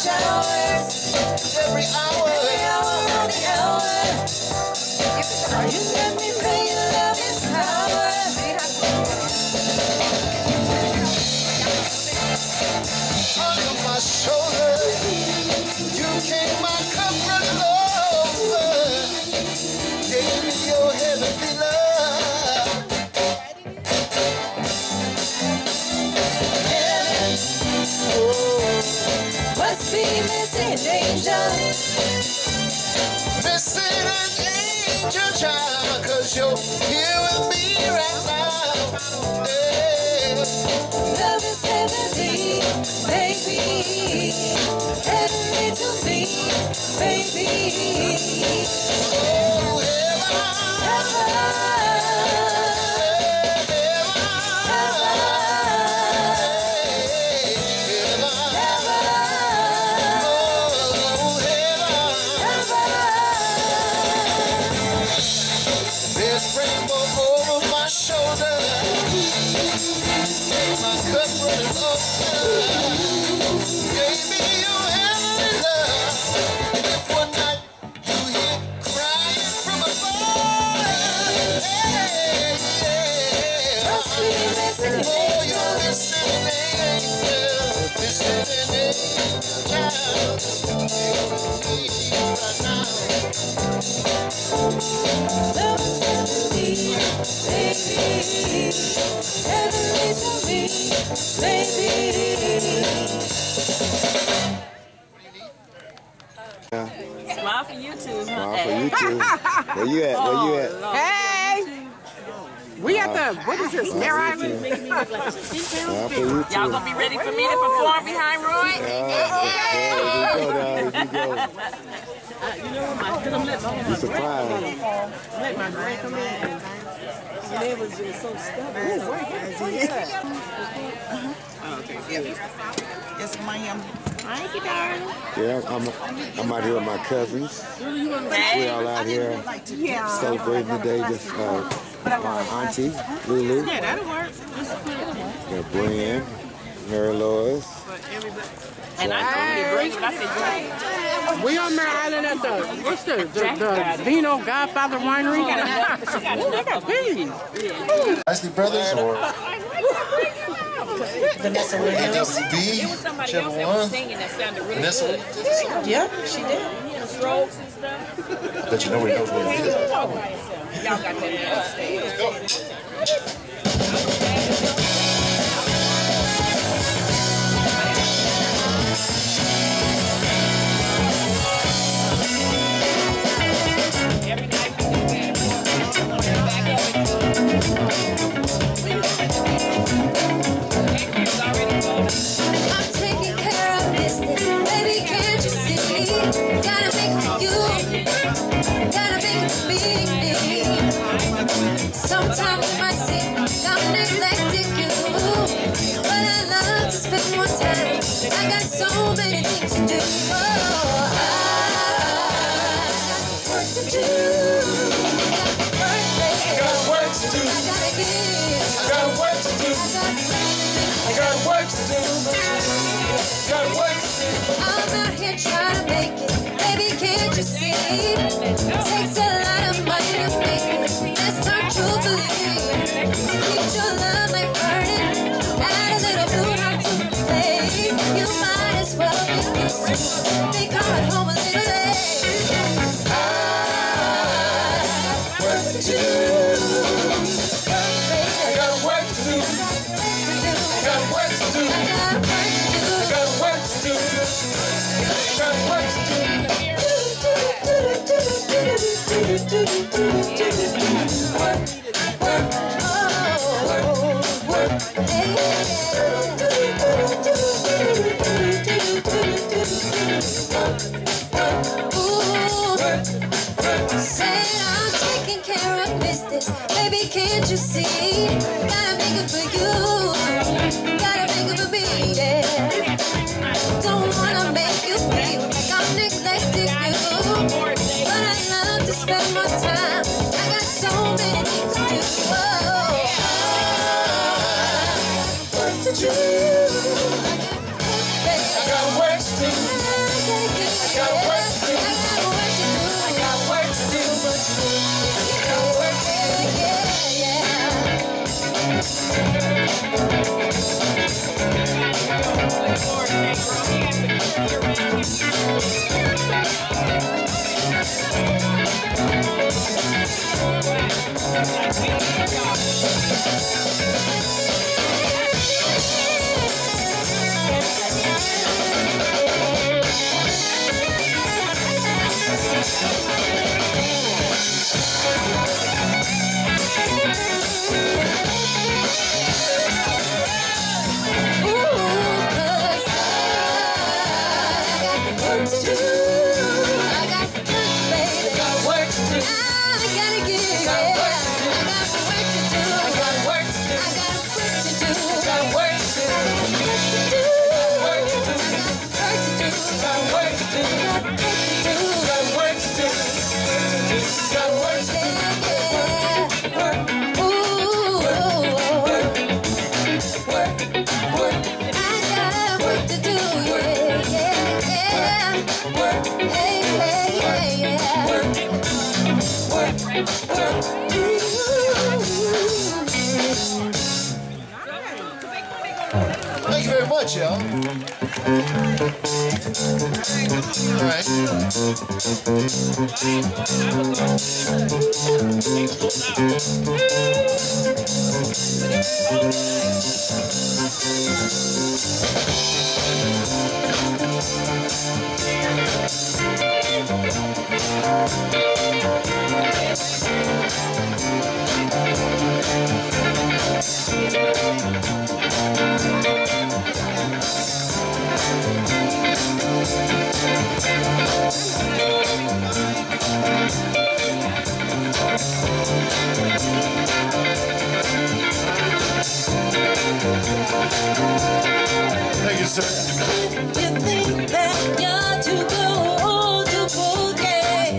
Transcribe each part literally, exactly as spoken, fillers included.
showers, every hour, every hour of the hour. You let me feel your love is power. Under my shoulder, you came my comfort over. Gave me your heavenly love. Heaven, oh, must be missing an angel. Missing an angel child, 'cause you're here with me right now. Yeah. Love is heavenly, baby. Heavenly to me, baby. Oh, heaven, Smile for you too. Smile for you too. Where you at? Where you at? Hey! We at the, what is this, Mare Island? Smile for you too. Y'all gonna be ready for me to perform behind Roy? Yeah, you go now, you go. Uh, you know what, my, cause I'm letting my, You surprised. let my grand come in and they was just so stubborn. Oh, wait, what is that? Oh, okay, yeah. It's my, um, thank you, darling. Yeah, I'm, I'm out here with my cousins. We all out here celebrating today. Just uh, my auntie, Lulu. Yeah, that'll work. Yeah, Brian, Mary Lois. And I told you to bring it. I said, Jay. We on Mare Island at the, what's the, the, the Vino Godfather Winery? Oh, they got bees. Isley Brothers or Vanessa Williams. A W B, It was somebody whichever else that one. was singing that sounded really Vanessa good. Williams. Yep, she did. Strokes and stuff. But you nobody knows what it is. Y'all got that upstairs. Let's go. Every night we do that. Back up and I'm taking care of business, baby, can't you see? Gotta make it for you, gotta make it for me. Sometimes you might seem I'm neglecting you, but I love to spend more time. I got so many things to do. Oh, I got work to do. I got work to do. I gotta give. I got work to do. I got work to do. I got work to do. Got work to do. I'm out here trying to make it, baby, can't you see? Takes a lot of money to make it, let's talk truthfully. Keep your love like burning, add a little blue heart to the plate. You might as well be used to, they come at home a little late. I got work to do. I got work to do. I got work to do. I got work to do. I got work to do. I got work to do. Baby, can't you see? Gotta make it for you, gotta make it for me, yeah. Don't wanna make you feel like I'm neglecting you, but I love to spend my time. I got so many things to do. Oh, work to do. I got work to do. very much, y'all. All right. Thank you, sir. You think that you're too cool to forget?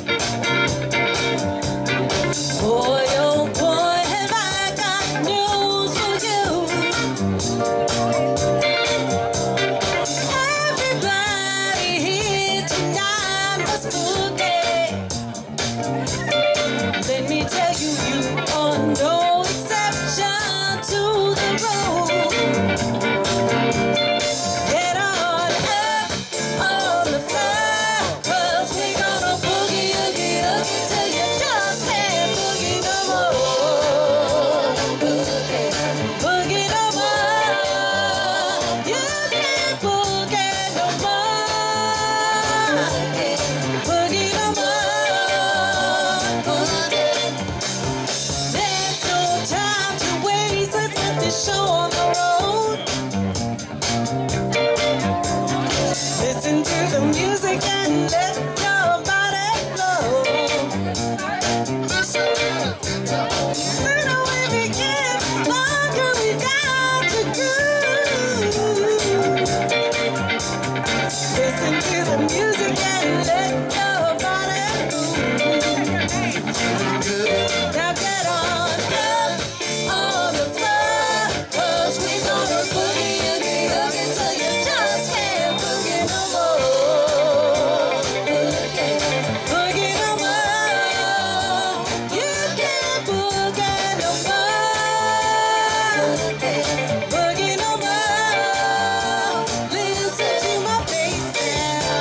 Boy, oh boy, have I got news for you. Everybody here tonight must forget. Let me tell you, you are no exception to the rule. Get on up on the floor, 'cause we gonna boogie, oogie, oogie till you just can't boogie no more. Boogie, boogie no more. You can't boogie no more. Boogie no more. Boogie. There's no time to waste. Let's get this show on the road. Listen to the music and let your body flow. When we begin, longer we got to go. Listen to the music and let your body move. Now get on up on the floor, 'cause we gonna boogie, oogie, oogie till you just can't boogie no more. Boogie, boogie no more. You can't boogie no more. Boogie no more. Listen to my bass now.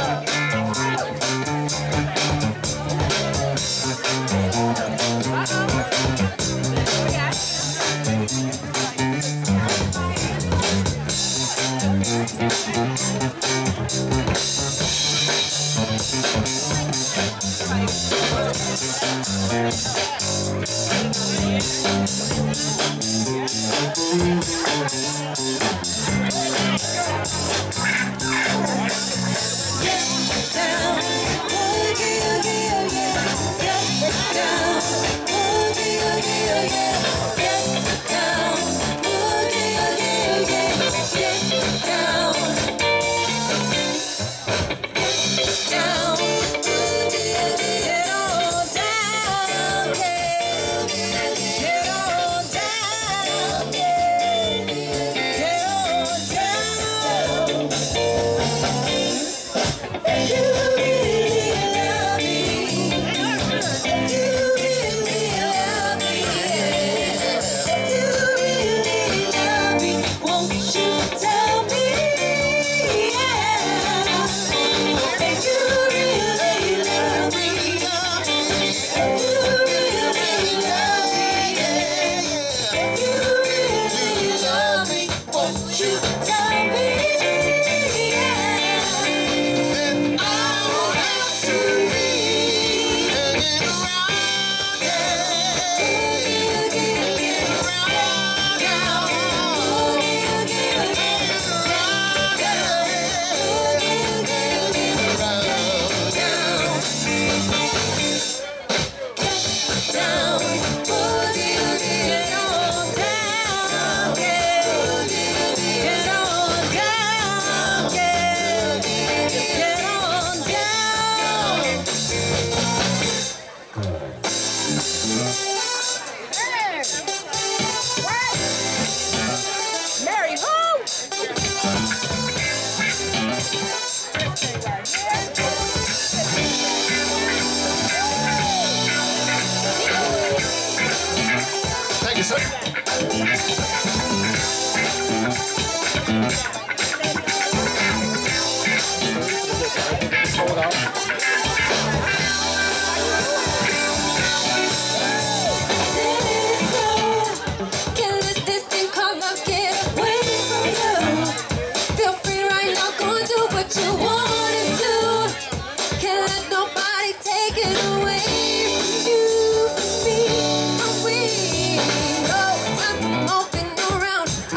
Down, boogie, oogie, oh yeah. Get down, boogie, oogie, oh yeah. Get down, boogie, oogie, oh yeah. Get down, down, boogie, oogie. Get on down, yeah. Get on down, yeah. Get on down. If you really love me, if you really love me, if you really love me, won't you tell me? Yeah. If you really love me, if you really love me, yeah. If you really love me, won't you tell me? Mary, who? Thank you, sir.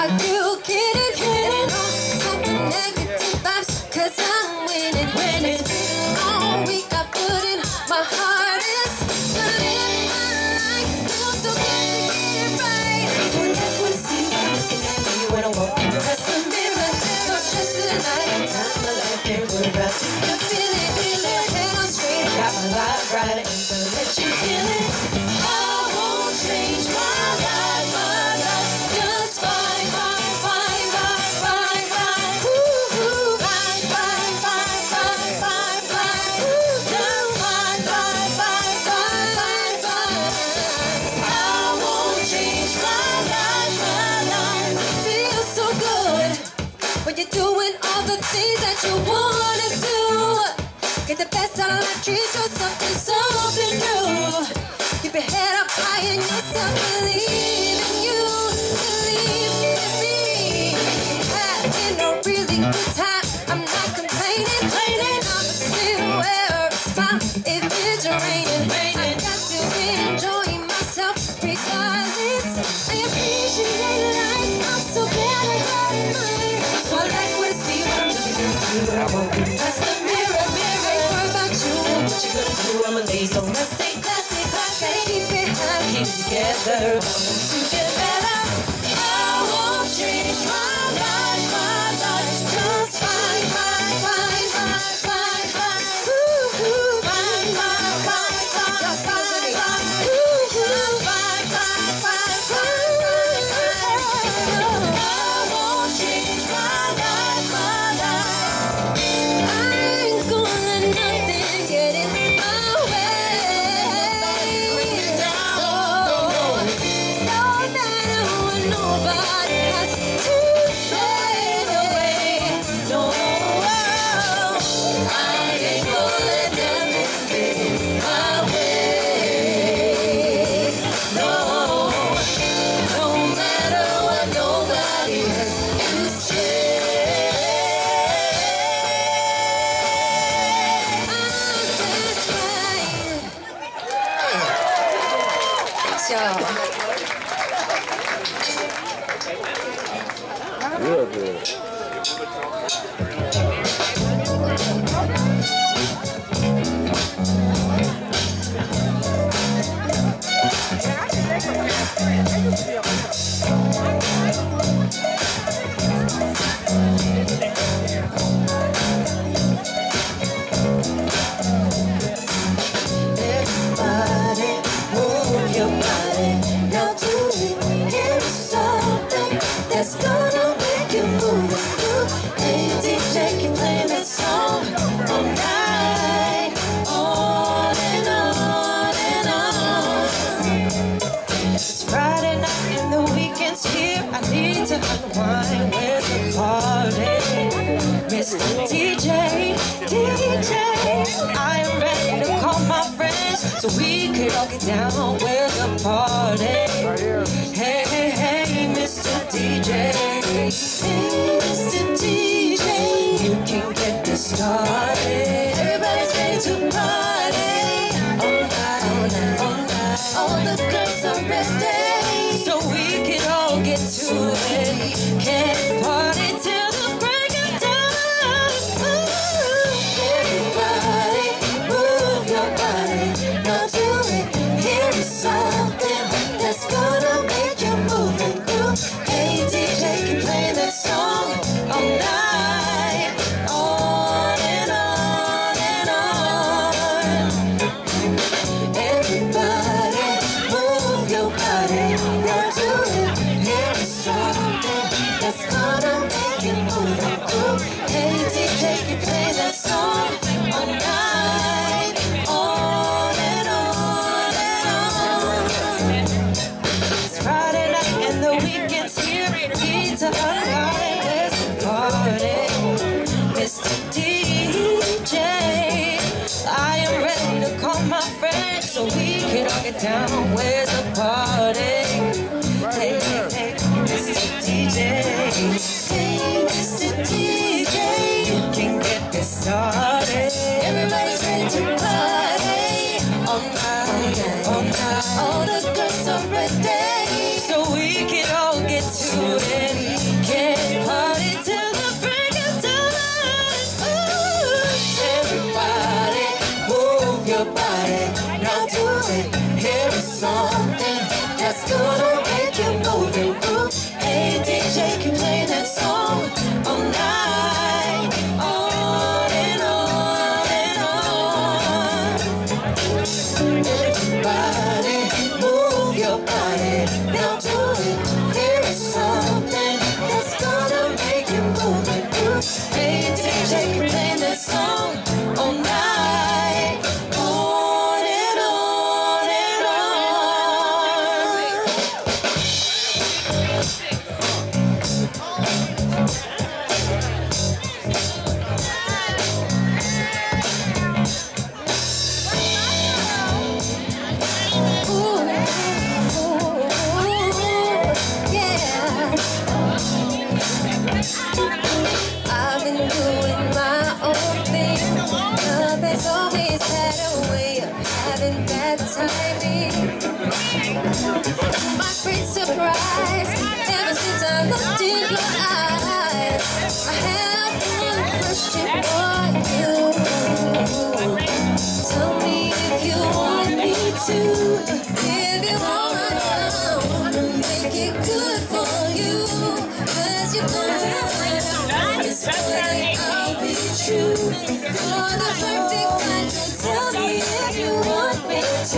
Are you kidding? Kidding? Type of negative vibes, cause I'm winning. Winning. All week I put in my hardest. But I live my life, feel so good to get it right. So that's what I see when I'm looking at me when I walk past the mirror. No stress tonight, time my life, can't worry about it. You feel it, feel it, head on straight. Got my life right, and gonna let you feel it. I won't change my life, my life. Just fine, fine, fine, fine, fine, fine. Ooh, ooh, fine, fine, fine, fine, fine, fine. Ooh, just fine, fine, fine, fine, fine, fine. I won't change my life, my life. Feels so good when you're doing all the things that you wanna do. Get the best out of life, treat yourself to something new. Keep your head up high in yourself, believe in you, believe in me. Having a really good time, I'm not complaining, complaining. I'm still wear a smile if it's raining. I got to enjoy myself regardless. I appreciate life, I'm so glad I got mine. So I like what I see when I'm looking at you. I won't be past the mirror, mirror. What about you? What you gonna do? I'm a lady, so let's stay classy, classy. Keep it high, keep it together. To get better, I won't change my life, my life. Just fine, fine, fine, fine, fine, fine. Ooh, ooh, fine, fine, fine, fine, fine, fine. Ooh, ooh, fine, fine, fine, fine, fine. I won't change my life, my life. I ain't gonna let nothing get in my way. No, no matter what nobody has to say. No way, no. I ain't gonna let nothing get in my way. No, no matter what nobody has to say. Thanks, y'all. Real good. Everybody, move your body. Now do it. Give me something that's gonna make you move it through. Hey, D J, can play that song all night, on and on and on. It's Friday night and the weekend's here. I need to unwind. Where's the party? Mister D J, D J, I am ready to call my friends so we could all get down. Where's the party? Hey, hey, hey, Mister D J. Hey, Mister D J, you can get this started. Everybody's ready to party. All night, all night, all night. All the girls are ready, so we can all get to it. Can't party till the break of dawn. Ooh. Everybody, move your body. Now do it. Here is something that's gonna make you move and groove. Hey, D J, can play that song all night, on and on and on. Everybody, move your body. Now do it. Here is something that's gonna make you move and groove. Hey, D J, can play that song all night, on and on and on. It's Friday night and the weekend's here. Need to unwind. Where's the party? Mister D J, I am ready to call my friends so we can all get down. Where's the party? Hey, hey, hey, Mister D J. Hey, Mister D J, you can get this started. Everybody's ready to party. All night, all night. All the girls are ready, so we can all get to it. J can play that song all night, on and on and on. Everybody, move your body, now do it. There is something that's gonna make you move it. Hey, D J can play that song all night, on and on and I've been doing my own thing. Love has always had a way of having bad timing. My great surprise, ever since I looked in your eyes, I have one question for you. Tell me if you want me to. If you want, I wanna make it good for you. 'Cause you're gonna I'll be true. You're the perfect kind, so tell me if you want me to.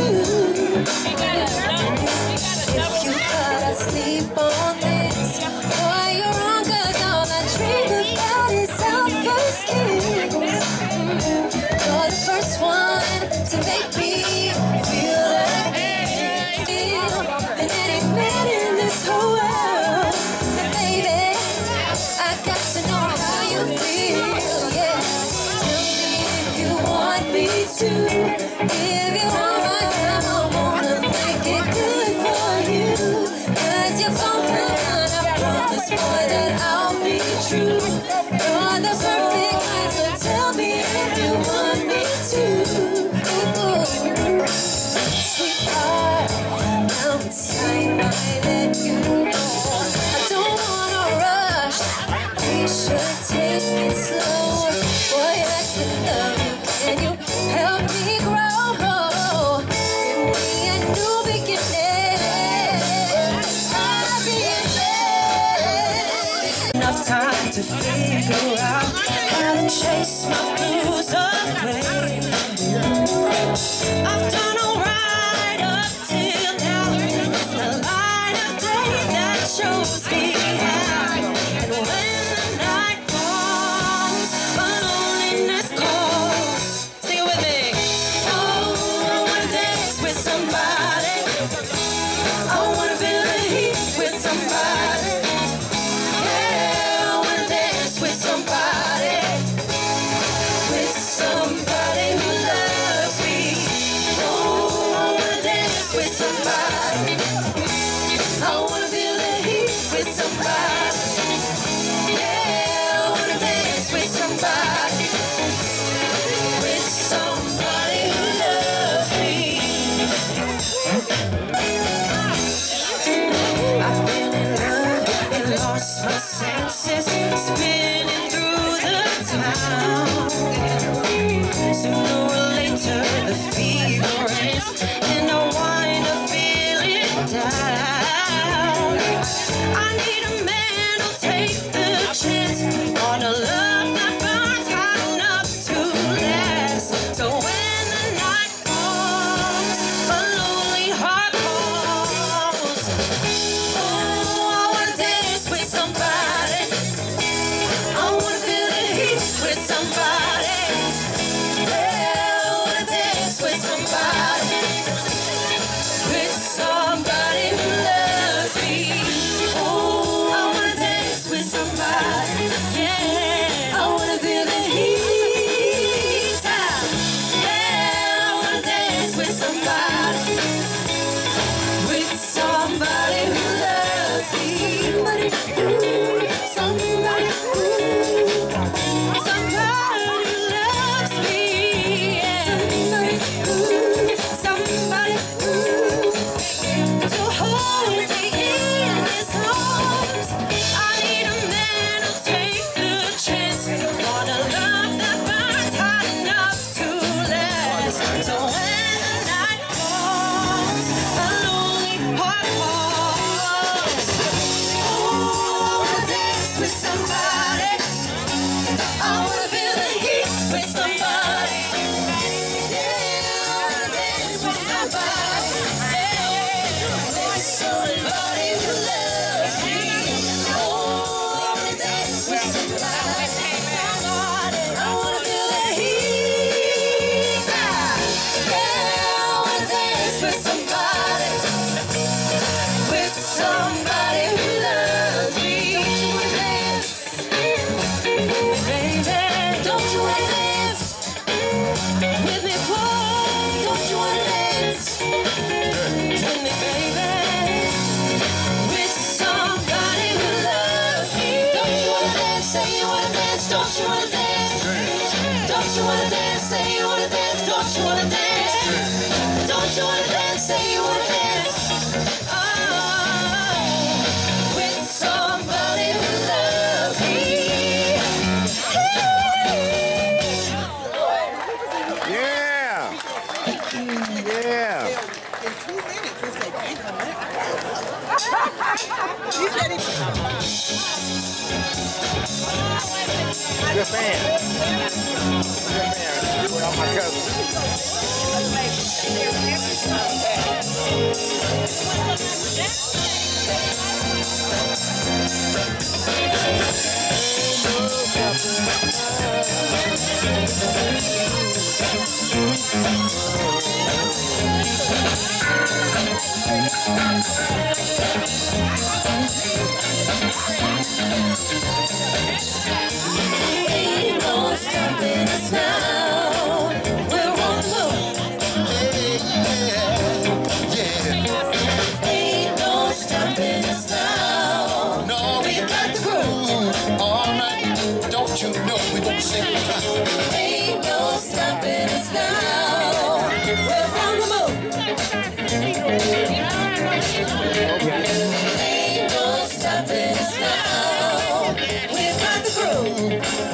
If you gotta sleep on this, boy, you're wrong, 'cause all I dream about is our first kiss. You're the first one to make me feel like I can't feel than any man in this whole world. And baby, I got to know how you feel, yeah. Tell me if you want me to. If you want my time, I wanna make it good for you. 'Cause you're so good, I promise, boy, that I'll be true. You're the perfect kind, so tell me if you want me to. Ooh. Sweetheart, now it's time I let you know. I don't wanna rush. We should take it slow. Boy, I can love you. Can you help me grow? Give me a new beginning. I'll be in bed. Enough time to figure out how to chase my blues away. I've done alright up till now. It's the light of day that shows me how. And when the night comes, my loneliness calls. Sing it with me. Oh, I wanna dance with somebody. I wanna feel the heat with somebody. Yeah, I wanna dance with somebody. With somebody who loves me. Oh, I wanna dance with somebody. I wanna feel the heat with somebody. Yeah, I wanna dance with somebody. With somebody who loves me. I've been in love and lost my senses, spinning through the town. Sooner or later the fever ends, and I wind up feeling down. I need a man who'll take the chance on a love that burns hot enough to last. So when the night comes, a lonely heart calls. Oh, I wanna dance with somebody. I wanna feel the heat with somebody. Yeah, I wanna dance with somebody. With somebody who loves me. Oh, say you wanna dance, don't you wanna dance? Don't you wanna dance, say you wanna dance, don't you wanna dance? Don't you wanna dance, say you wanna dance? Oh, with somebody who loves me. Yeah. Yeah. In two minutes, it's like, he's ready. Good fan. Good fan. With all my cousins. Ain't no stopping us now. We're on the move. Ain't no stopping us now. No, We got the groove. all right. Don't you know we don't sing time? Ain't no stopping us now. We're on the move. Ain't no stopping us now. We've got the groove.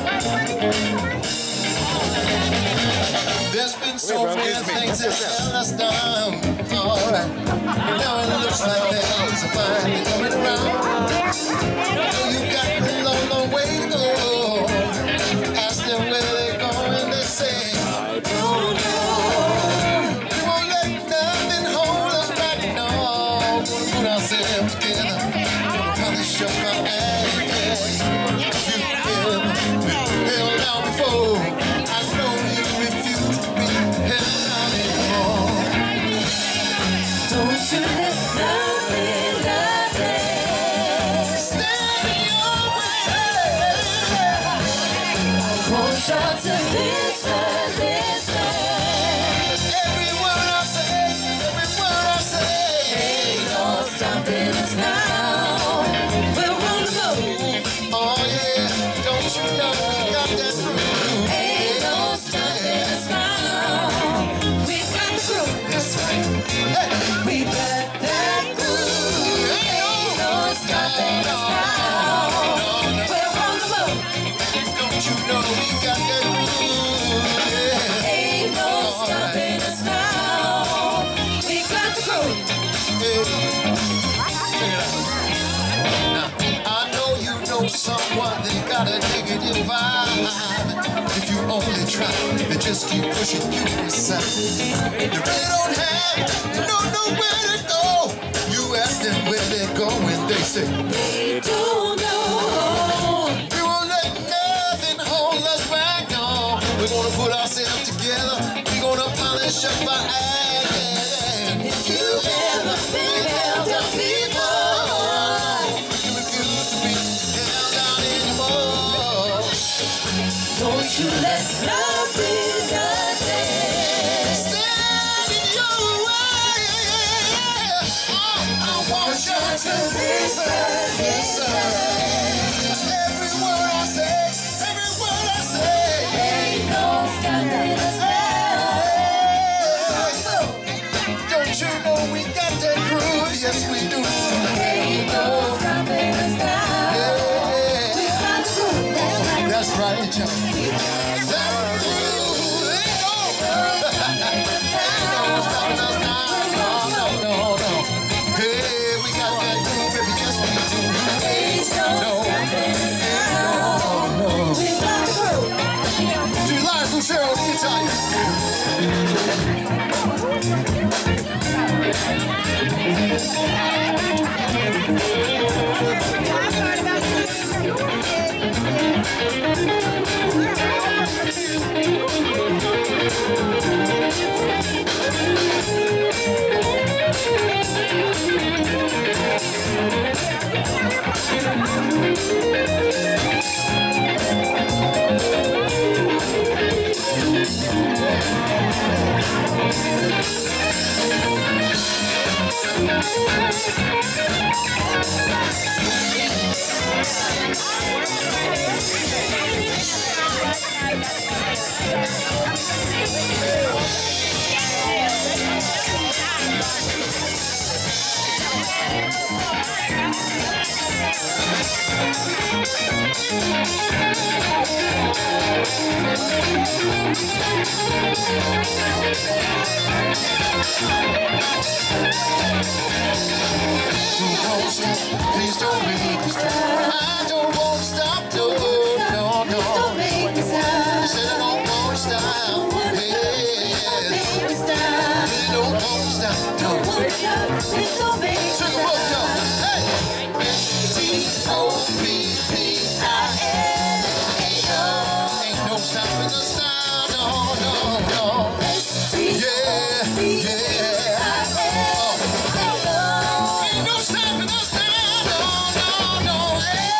There's been so Wait, bro, many excuse me. things that Yes, sir. let us down. All right. Now it looks like things are finally coming around. Know you got a long, long way to go. Ask them where they're going, they say, I don't know. we won't let nothing hold us back. No, we'll put ourselves together. Gonna polish up our act. You've been held down before. I know you refuse to be held down anymore. Don't you let nothing, nothing Stand in your way. want y'all to listen, listen. Every word I say, every word I say. Ain't no stopping us now. We're on the move. Oh yeah, don't you know we got that groove? Ain't no stopping us now. We've got the groove. That's right. Hey. We got that groove. Ain't no stopping us now. We're on the move. Don't you know we got that groove? Yeah. Ain't no stopping us now. We got the groove. Hey. Check it out. Now, I know you know someone they got a negative vibe. If you only try, they just keep pushing you aside. You really don't have, you don't know where to go. You ask them where they're going, they say, They don't know. we won't let nothing hold us back, no. We're gonna put ourselves together. We're gonna polish up our act. If you've ever been held down before, You refuse to be held down anymore. don't you let nothing, nothing Stand in your way. I want you to listen, listen. Every word I say, every word I say. ain't no stopping us now. Don't you know we got that groove? Yes, we do. Ain't no stopping us now. Yeah. We got the groove. That's right. That's right, John. That groove, ain't no stopping us now. No, no, no, no. Hey, we got that groove, baby. Yes, we do. Ain't no No, stopping us now. no. We got the groove. July Lucero, the Italian. Thank you. Please don't make me stop. I don't want to stop, no, no, no. Please don't make me stop. I said I don't want to stop. Yeah. Make me stop. Please don't want to stop, no. Won't stop. Please don't make me Take a stop. look, y'all. Hey. S T O P P I N. Ain't no stopping us now, no, no, no. Yeah, yeah. Ain't no stopping us now, no, no, no.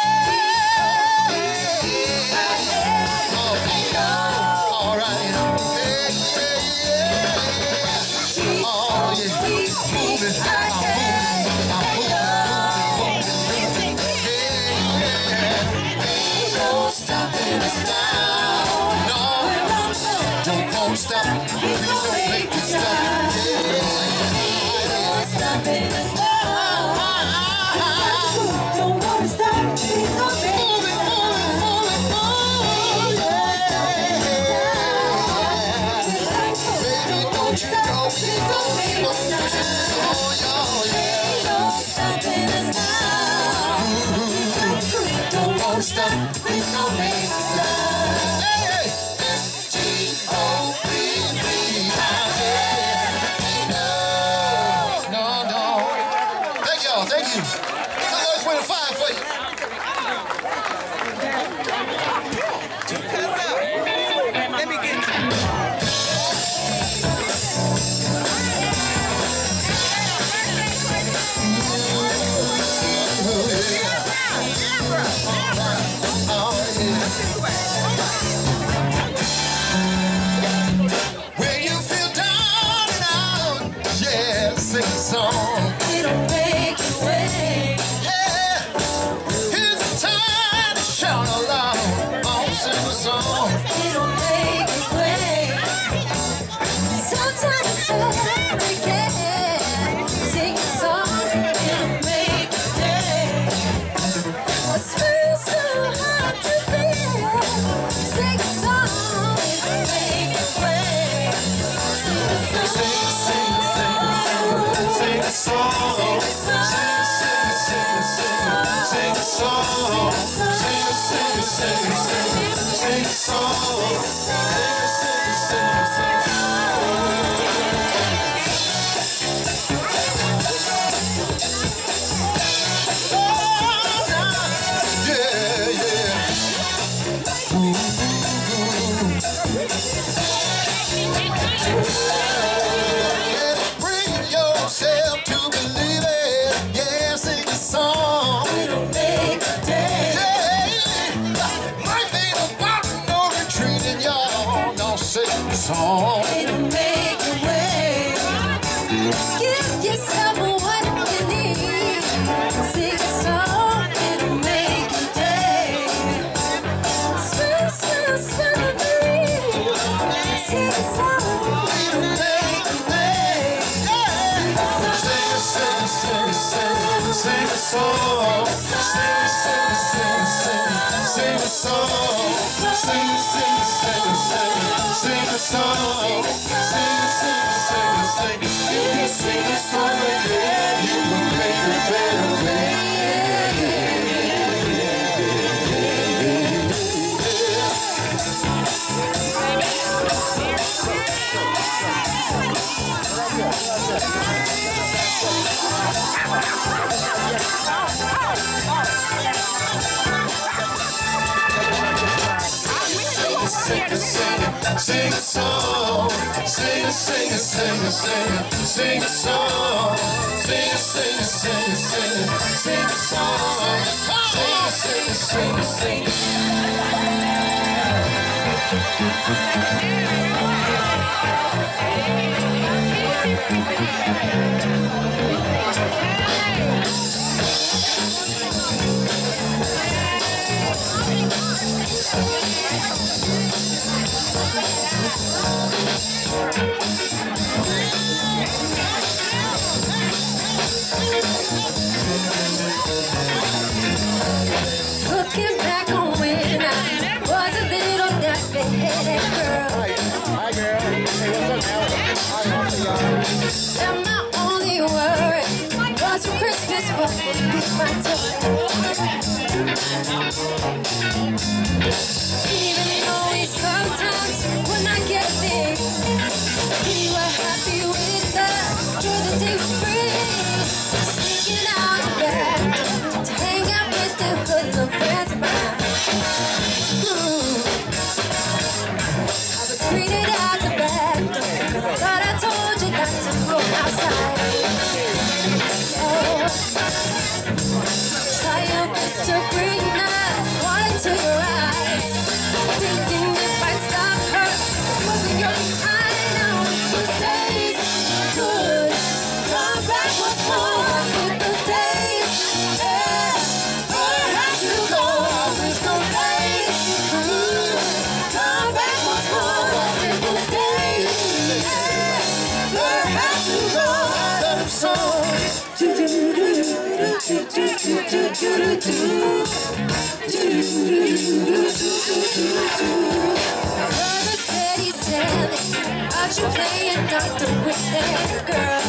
All right. Hey, yeah, yeah. Oh, yeah. Moving. I'm moving. I'm moving. Yeah, yeah. No stopping us now. No. Don't won't stop. Please don't make me stop. Yeah. Stopping us now. Don't wanna stop. Please don't make me Moving, moving, moving, moving. Baby, don't you know we don't need no oh, yeah, yeah. no stopping us now. Don't wanna stop. Please don't make me stop. Hey, hey. S T O P P I N. No, no. Thank y'all, thank you. Let's win a five for you. Let me get you. When you feel down and out, yeah, sing a song. It'll make you wait. Yeah, here's the time to shout aloud. Oh, sing a song. It'll make you wait. Sometimes it's so hard to get. Sing a song. It'll make you day. A smile so hard to bear. Sing a song. It'll make you wait. Sing a song. Sing a song. Sing a song. Sing a, sing a, sing a, sing a, sing a song. Sing a, sing a, sing a, sing a. Yeah, yeah. Ooh, yeah, bring yourself to believe it. Yeah, sing a song. It'll make you day. Life ain't about no retreating, y'all. No, sing a song. It'll make you wait. Give yourself what you need. Sing a song. It'll make you day. Smile, smile, smile, breathe. Sing a song. It'll make you wait. Sing a, sing a, sing a, sing a, sing a song. Sing a, sing a, sing a, sing a, sing a song. Sing a, sing a, sing a, sing a, sing a song. Sing a, sing a, sing a, sing a, if you sing a song again, you will make a better way. Sing a, sing a, sing a song. Sing a, sing a, sing a, sing a, sing a song. Sing a, sing a, sing a, sing a, sing a song. Sing a, sing a, sing a, sing a. my toy. Even though we sometimes would not get a thing, we were happy with that. Through the day was free, sneaking out the back to hang out with the hoodlum friends of mine. I was greeted out the back door, but I told you not to go outside. Oh, try your best to bring that water to your eyes, thinking it might stop her from moving your behind. Now those days good, come back once more with those days. Yeah, perhaps you go with those days good, come back once more with those days. Yeah, perhaps you go with so. Do do do do do do do do do do. My brother said he's telling about you playing doctor with that girl.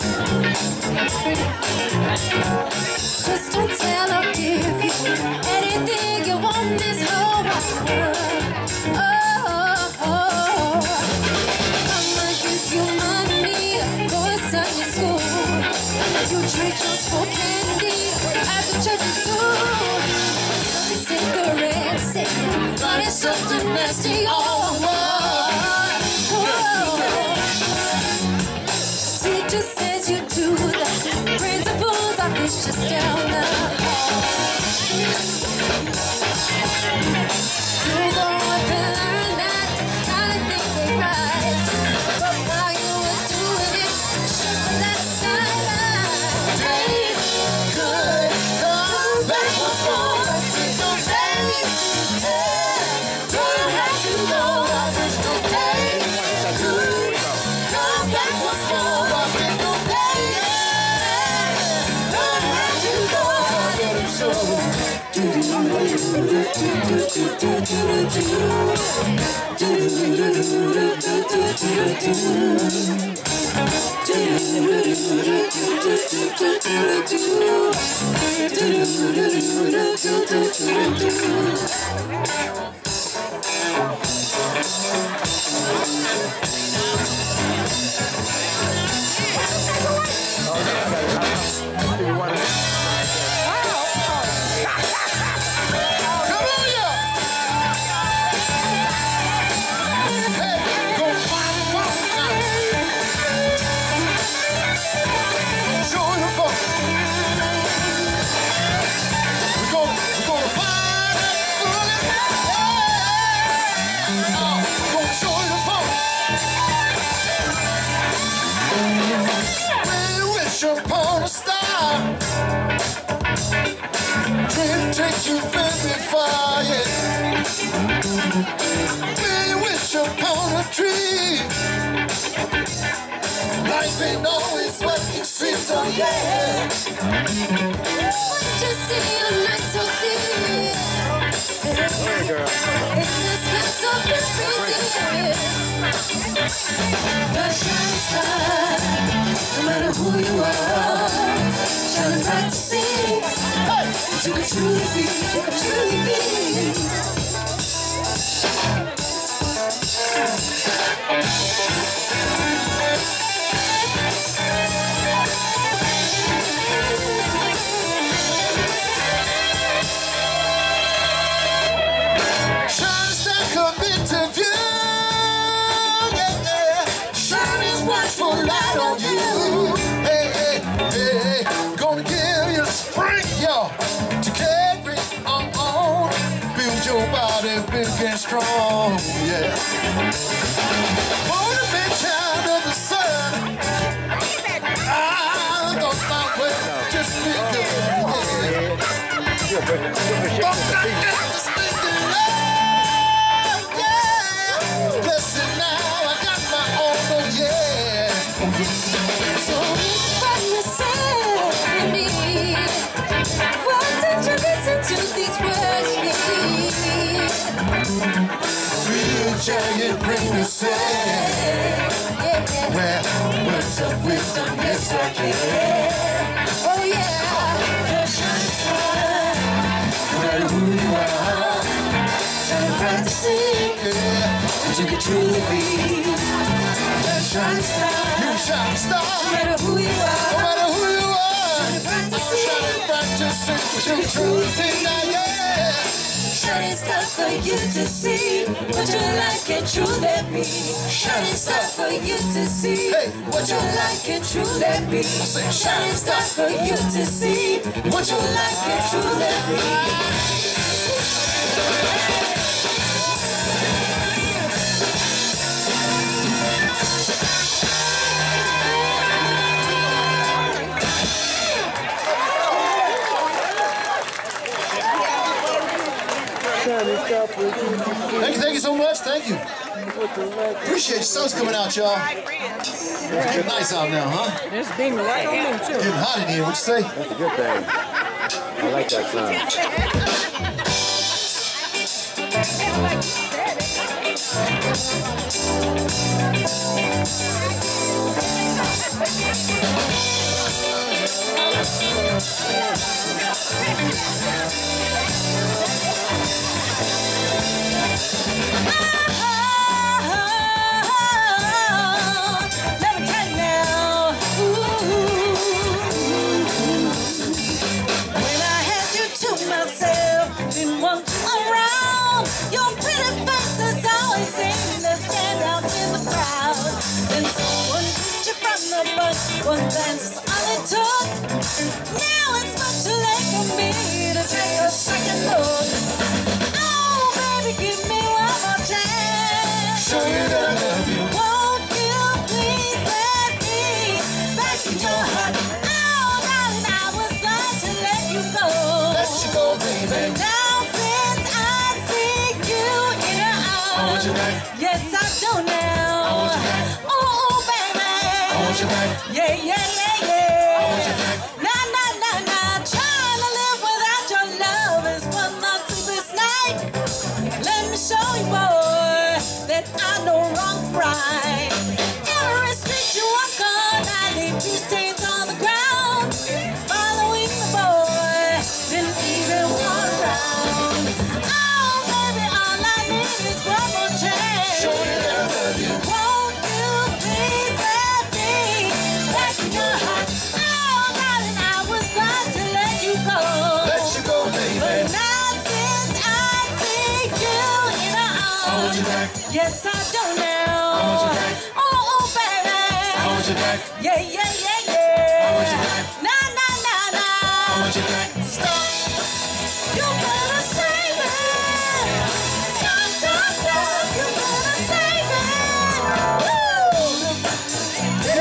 Just don't tell her give you anything you want in this whole wide world. Oh, oh, oh. Mama gives you money for Sunday school. You drink your full candy at the church's school. Cigarettes, say but it's something nasty. Oh, oh, oh. Teacher says you do that. Principals are vicious down the hall. You go up and learn that kind of thing they write, but while you were doing it, shut for that sideline. Taste good, come back once more. Upon a star, can't take you very far yet. When you wish upon a tree, life ain't always what it seems, so yeah. What you see a night so deep, hey girl, in this place so pretty, the shining star. No matter who you are, shining bright to see that you can truly be, you can truly be. Shine star come into view, yeah, yeah. Shining watchful light on you. Hey, hey, hey, gonna give you strength, y'all, to carry on. Build your body big and strong, yeah. Born to be child of the sun. I don't know where, just be good, yeah. But not just thinking love, yeah. Listen now, I got my own, oh yeah. So find yourself in need. Why don't you listen to these words? Real giant bring the sand. Well, words of wisdom, yes I can. Oh yeah. trying to see what you could truly be. That shining star, You shining star. no matter who you are, No matter who you are, trying to see shining bright to see what you truly be. Now, yeah. shining star for you to see what your life can truly be. Shining star for you to see Hey, what your life can truly be. Shining star for you to see what your life can truly be. Thank you, thank you so much. Thank you. Appreciate your sun's coming out, y'all. It's getting nice out now, huh? It's beaming right on me, too. Getting hot in here. What you say? That's a good thing. I like that song. Let me tell you now, ooh, when I had you to myself, didn't want you around. Your pretty face has always seemed to stand out in the crowd. Then someone picked you from the bunch. One glance is all it took. Now it's much too late for me to take a second look. Oh, baby, give me one more chance. Show you that I love you. Won't you please let me back in your heart? Oh, darling, I was glad to let you go. Let you go, baby. Now since I see you in your arms, I want you back. yes, I do now. I want you back. Oh, baby. I want you back. Yeah, yeah, yeah, yeah. I want you back. Nah, nah, nah, nah. Trying to live without your love is one not sleepless night. Let me show you, boy, that I know wrong from right. Every street you walk on, I leave you stains on the ground. Following the boy, didn't even walk around. Oh, baby, all I need is one more chance. Show you that I love you. Won't you please let me back in your heart? Oh, darling, I was glad to let you go. Let you go, baby. But now since I see you in her I want you arms, back. yes, I do now. I want you back. Oh, oh, baby. I want you back. Yeah, yeah, yeah, yeah. I want you back. Nah, nah, nah, nah. I want you back. Stop. You better save it. Stop, stop, stop. You better save it. Woo!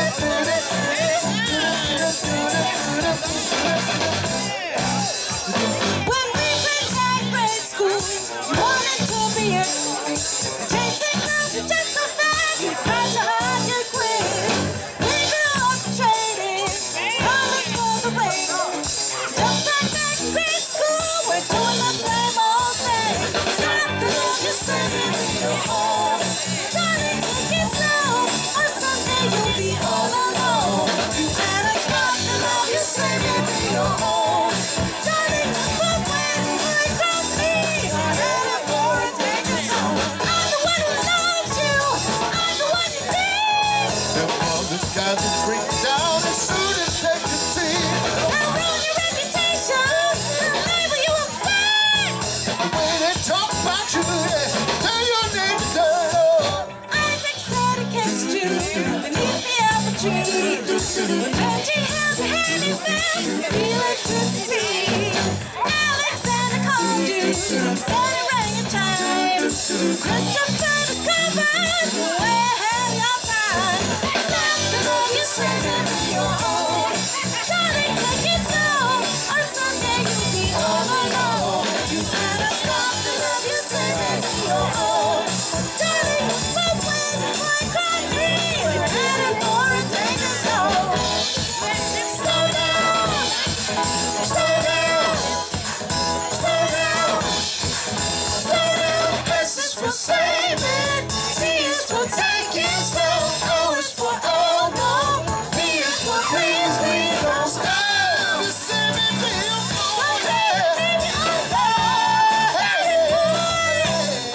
When we went at grade school, you wanted to be a chasing girls who just so fast, you cried your heart, you quit. We grew up trading colors for the rainbow. Just like that in grade school, we're doing the same old thing. Stop the love you're sending me your home. Darling, take it slow, or someday you'll be all alone. You better stop the love you're sending me your home. Darling, but when I cross me, I'm headed for a dangerous zone. I'm the one who loves you. I'm the one you need. Them other guys will break down as soon as they can see I'll ruin your reputation. I'll label you a flirt. the way they talk about you. Yeah. Tell your name to turn up. Isaac said he kissed you beneath the apple tree. When Reggie held your hand, he felt the electricity. Alexander called you, said he rang your chimes. Christopher discovered you way ahead of your time. Stop the love you're sending me your home. Darling, take it slow, or someday you'll be all alone. You better stop the love you're sending me your home. Darling, but when I cross me, we're headed for a dangerous zone. Slow down, slow down, slow down, slow down. S is for saving, T is for taking slow, O is for oh no, P is for please leave us. Love is sending me a Oh, baby, baby, oh, oh, baby, boy.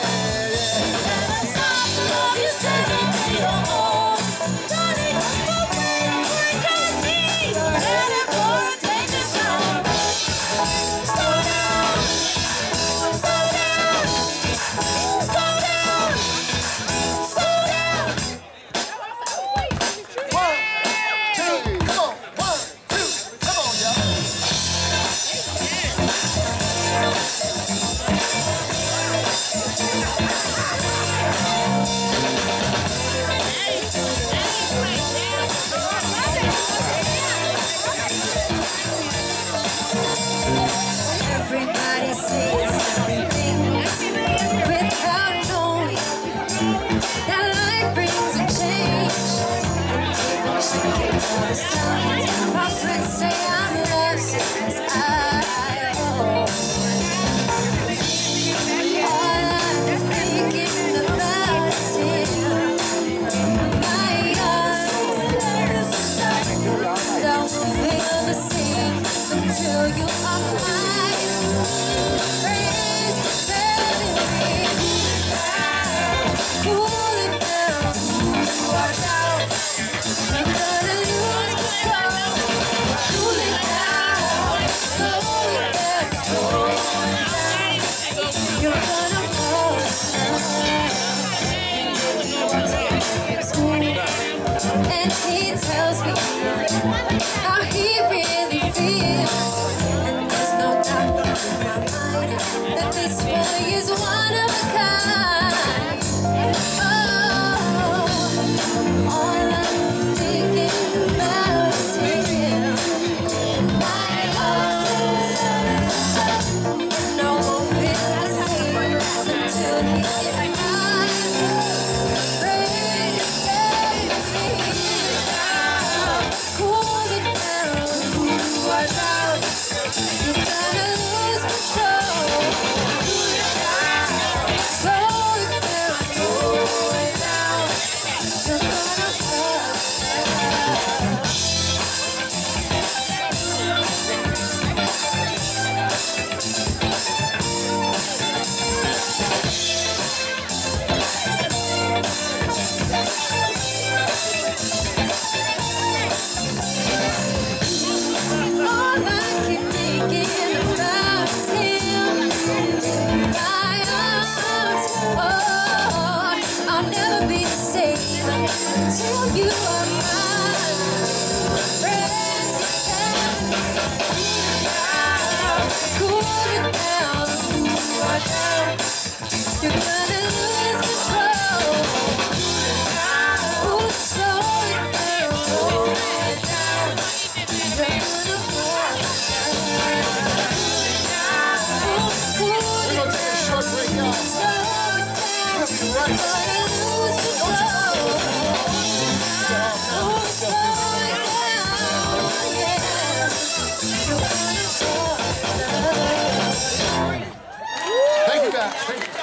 This boy is one of a kind. Oh, all I'm thinking about is him. My heart no will I see until he is mine. Break it down, cool it down. Watch out, you're gonna lose control. Cool it down, slow it down, slow it down. You're gonna fall. All I keep thinking about is him. My arms, oh, I'll never be the same until you are mine. Friends, cool it down, watch out, you're gonna lose control. Ooh, slow it down, slow it down. You're gonna fall. Ooh, cool it We're gonna take a short break, y'all. slow it down. We'll be right You're back. gonna lose control. Ooh, slow it down, yeah. You're gonna fall. Thank you, guys. Thank you.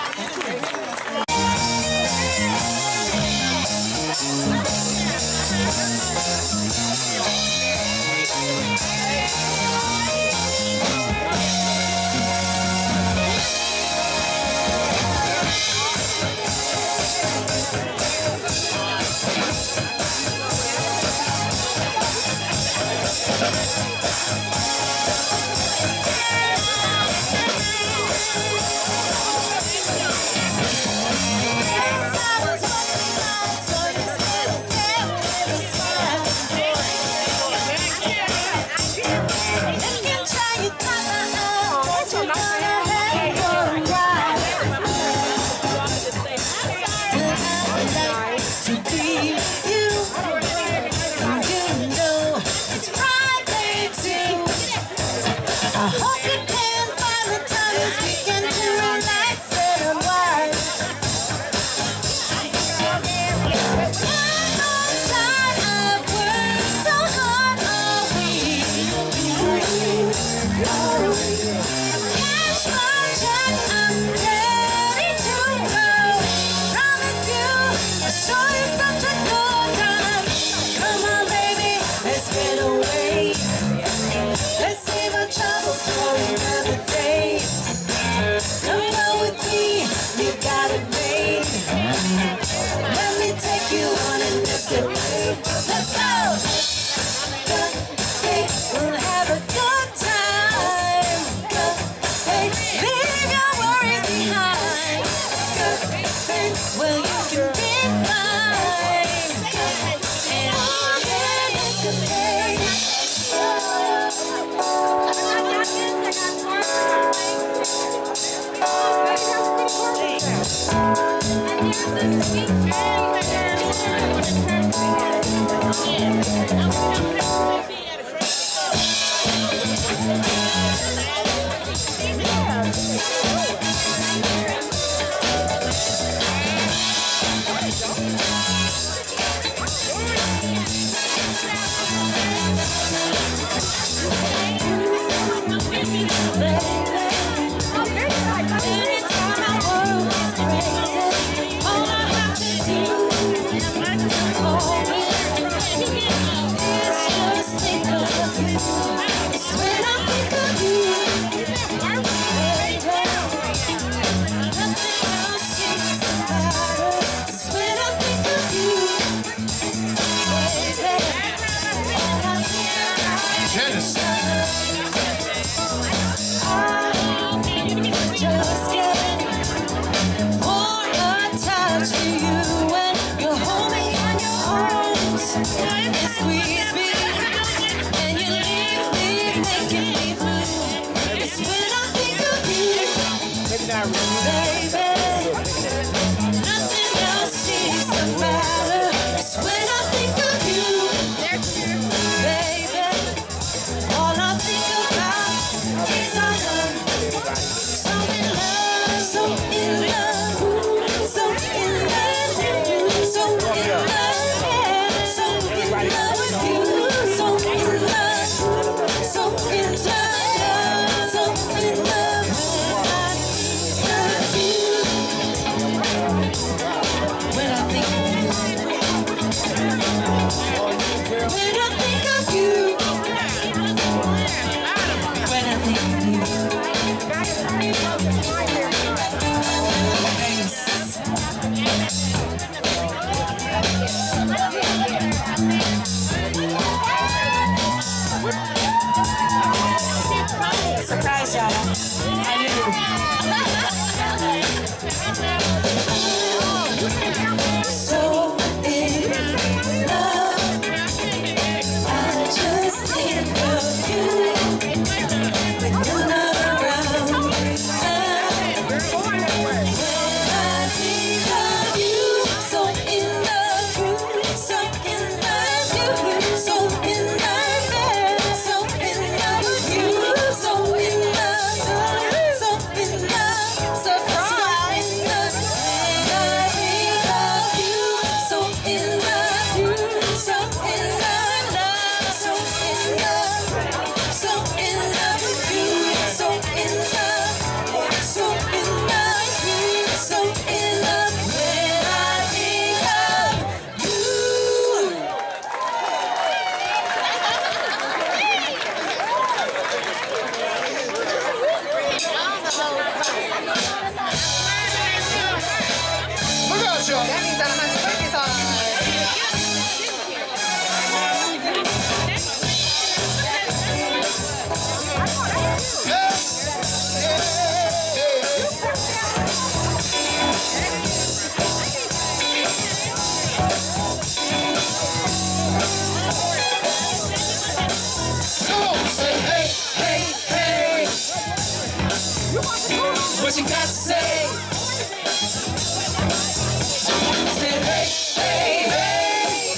It's nothing else seems to matter. It's when I think of you, baby. All I think about is our love. So in love, so in love, so in love with you, so in love, so in love with you, so in love, so in love, so in love with you. When I think of you, when I think of you, when I think of you. Surprise, y'all. I knew. So in love, I just think of you when you're not around. When I think of you, so in love, so in love, you, so in love, so in love with you, so in love, so in love, so in love. When I think of you, so in love, so in love, so in love, so in love with you, so in love, so in love, so in love. When I think of you. Look out, y'all. That means I'm on turkey song. Come on, say hey, hey, hey. What you got to say? Say hey, hey, hey.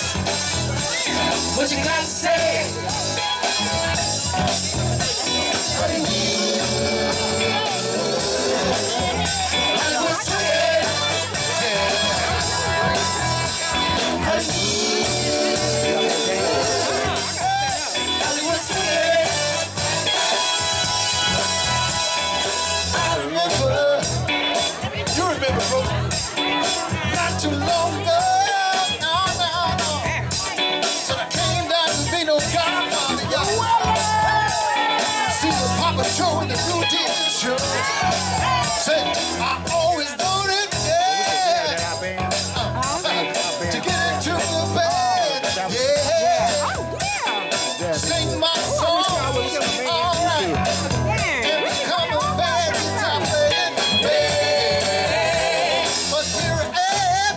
What you got to say? Hollywood Swing. Hollywood Swing. I remember, you remember, bro, not too long ago, no, no, no. So I came down to be no godfather, y'all. See the Papa Joe in the Blue Deal show. Said, I always wanted, yeah, uh, to get into the bed, yeah, sing my songs all night. And become a bad guitar player, yeah. But here I am,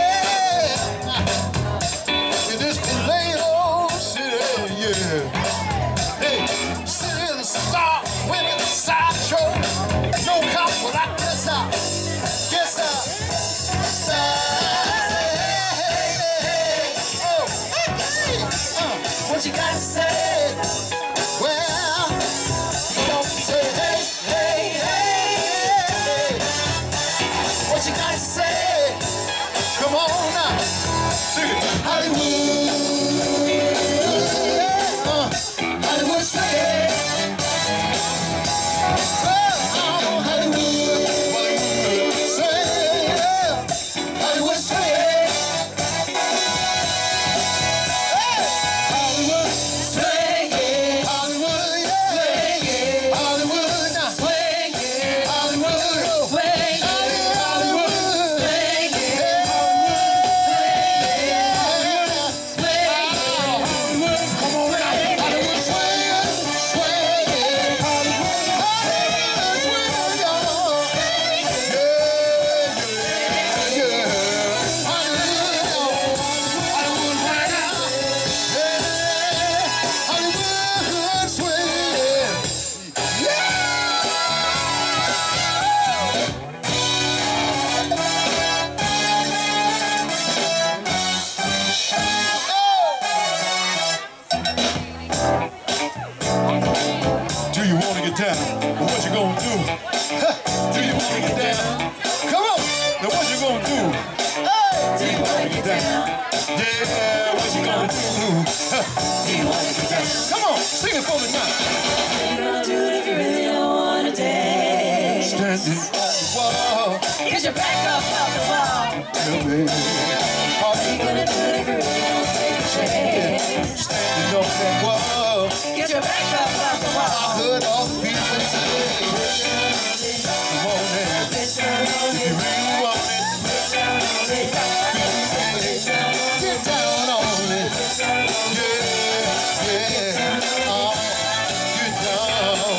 yeah, in this delayed old city, yeah. Hey, city of the star, women, sideshow, no cop will I guess out, guess out, oh, hey, uh, what you got to say? Well, come on, say hey, hey, hey. What you got to say? Come on now, sing it. Hollywood, uh, Hollywood swing. Well, I'm on Hollywood, Hollywood swing. Hollywood swing. Hollywood swing, yeah. Hollywood, yeah. Swing, yeah. Hollywood now. Swing, yeah. Hollywood, swing, yeah. Hollywood, swing, yeah. Hollywood, swing, yeah. take it down. Come on. Now what you gonna do? Hey, do you wanna get down? Yeah, what you gonna do? Do you wanna get down? Come on, sing it for me now. What you gonna do if you really don't wanna dance? Standing on the wall. Get your back up off the wall. Tell me. What you gonna do if you really don't take a chance? Standing on that wall. Get your back up off the wall. I heard all the people say, come on now. If you really want it, get down on it. Yeah, yeah. Oh, get down.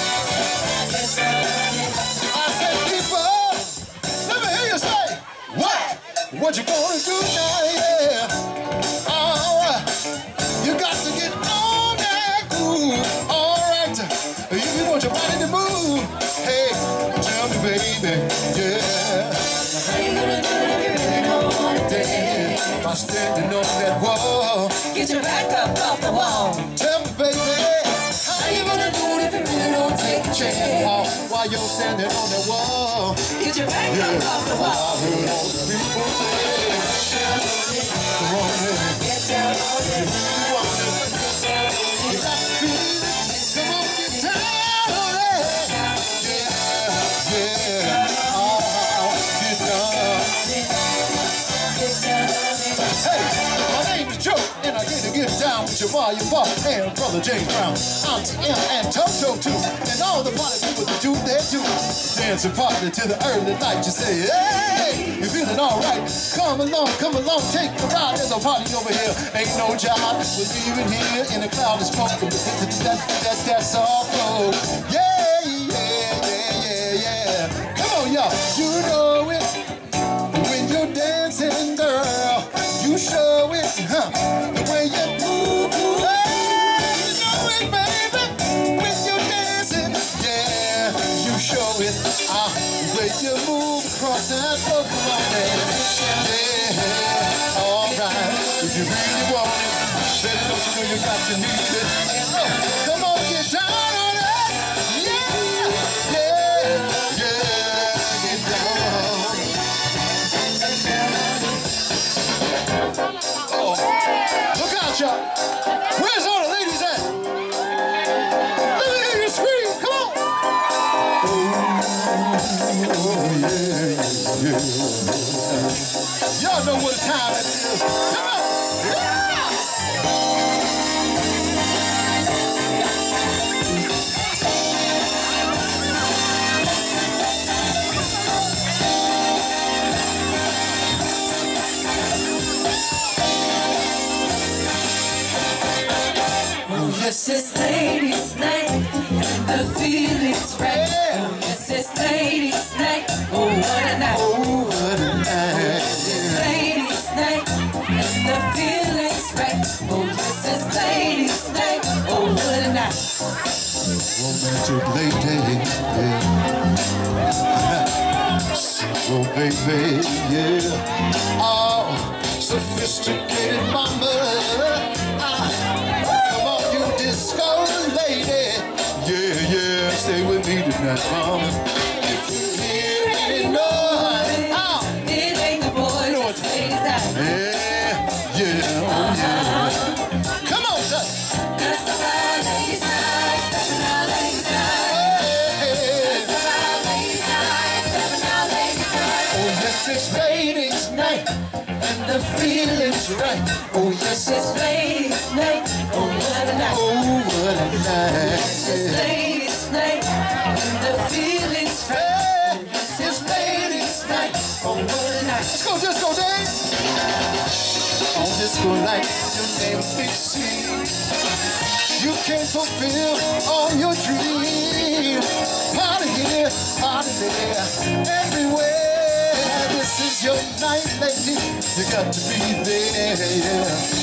I said, people, let me hear you say, what? What you gonna do now? Yeah. Oh, you got to get on that groove. All right. If you want your body to move, hey, tell me, baby, yeah. How you gonna do it if you really don't wanna dance? By standing on that wall. Get your back up off the wall. Tell me, baby, how you gonna do it if you really don't take a chance? Oh, while you're standing on that wall. Get your back yeah. up off the wall. I heard all the people say, come on, man. Get down on it. You want it. You got to feel it. Come on, get down on it. Yeah, yeah. Oh, get down. Hey, my name is Joe, and I get to get down with your boy, your boy, and brother James Brown, Auntie M, and Toto too, and all the party people that do their do. Dance and party to the early night. You say, hey, you feeling all right? Come along, come along, take a ride. There's a party over here. Ain't no job. We're leaving here in a cloud of smoke. That, that, that's all, folks. Yeah, yeah, yeah, yeah, yeah. Come on, y'all. You know it. When you're dancing, girl, you show it, huh? The way you move, hey, you know it, baby. When you're dancing, yeah, you show it. Ah, the way you move across that floor, come on, baby. Yeah, all right. If you really want it, then don't you know you got to need it. Oh, come on, get down on it. Yeah, yeah, yeah, get down. Oh, look out, y'all. Where's all the ladies at? Let me hear you scream. Come on. Oh, yeah, yeah. Y'all know what time it is. Come on. Yeah. Yes, it's ladies' night, and the feeling's right. Oh, yes, it's ladies' night. Oh, what a night. Oh, what a night. Yes, it's ladies' night, and the feeling's right. Oh, yes, it's ladies' night. Oh, what a night. Romantic lady, yeah. So, baby, yeah. Oh, sophisticated mama. Disco lady, yeah, yeah, stay with me tonight, mama. If you hear any noise, oh, it ain't the boys, you know it's ladies' night. Yeah, yeah, oh yeah. Come on, son. That's about ladies' night, stepping out ladies' night. Hey. That's about ladies' night, stepping out ladies' night. Oh, yes, it's ladies' night, and the feeling's right. Oh, yes, It's ladies' night, oh, what a night. oh, what a night. It's ladies' night, and the feeling's right. Hey, it's ladies' night. Oh, what a night. Let's go, disco dance. On disco night, your name will be seen. You can fulfill all your dreams. Party here, party there, everywhere. This is your night, lady. You got to be there, yeah.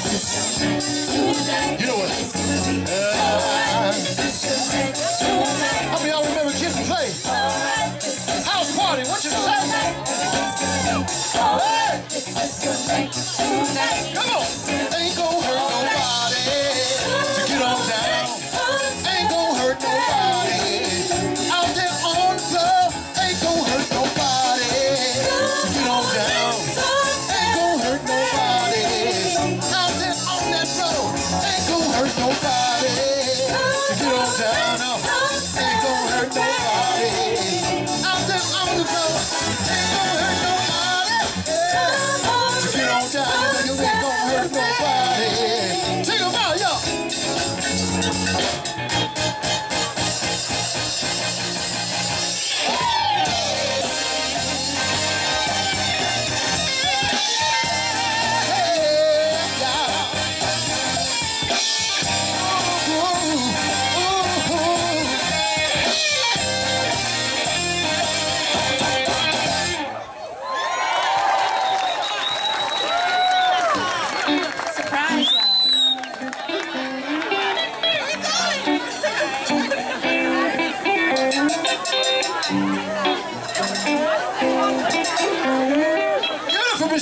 You know what? Uh, how many of y'all remember Kid and Play? House party, what you say? Come on! Ain't gonna hurt nobody to get on down. Ain't gonna hurt nobody out there on the club. Ain't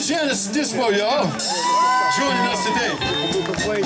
Here's Janice Dispo, y'all, joining us today.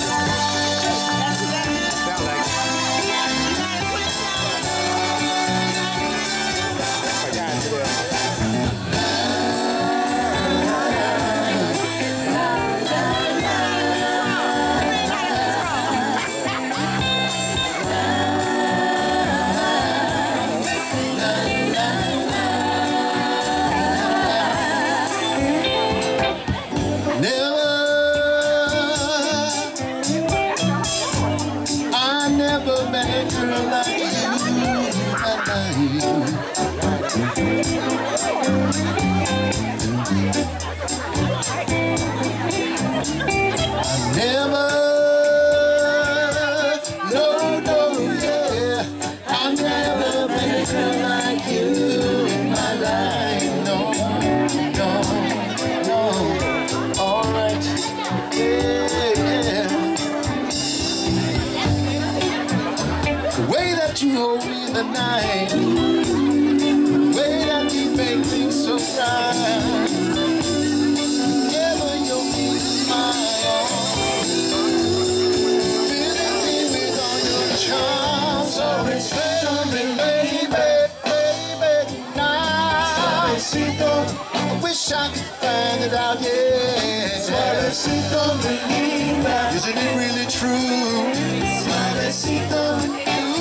You hold me the night, the way that you make things so bright. Never you'll be my own, filling me with all your charms. So it's filling, baby, baby, now. I wish I could find it out, yeah. Isn't it really true? Suavecito.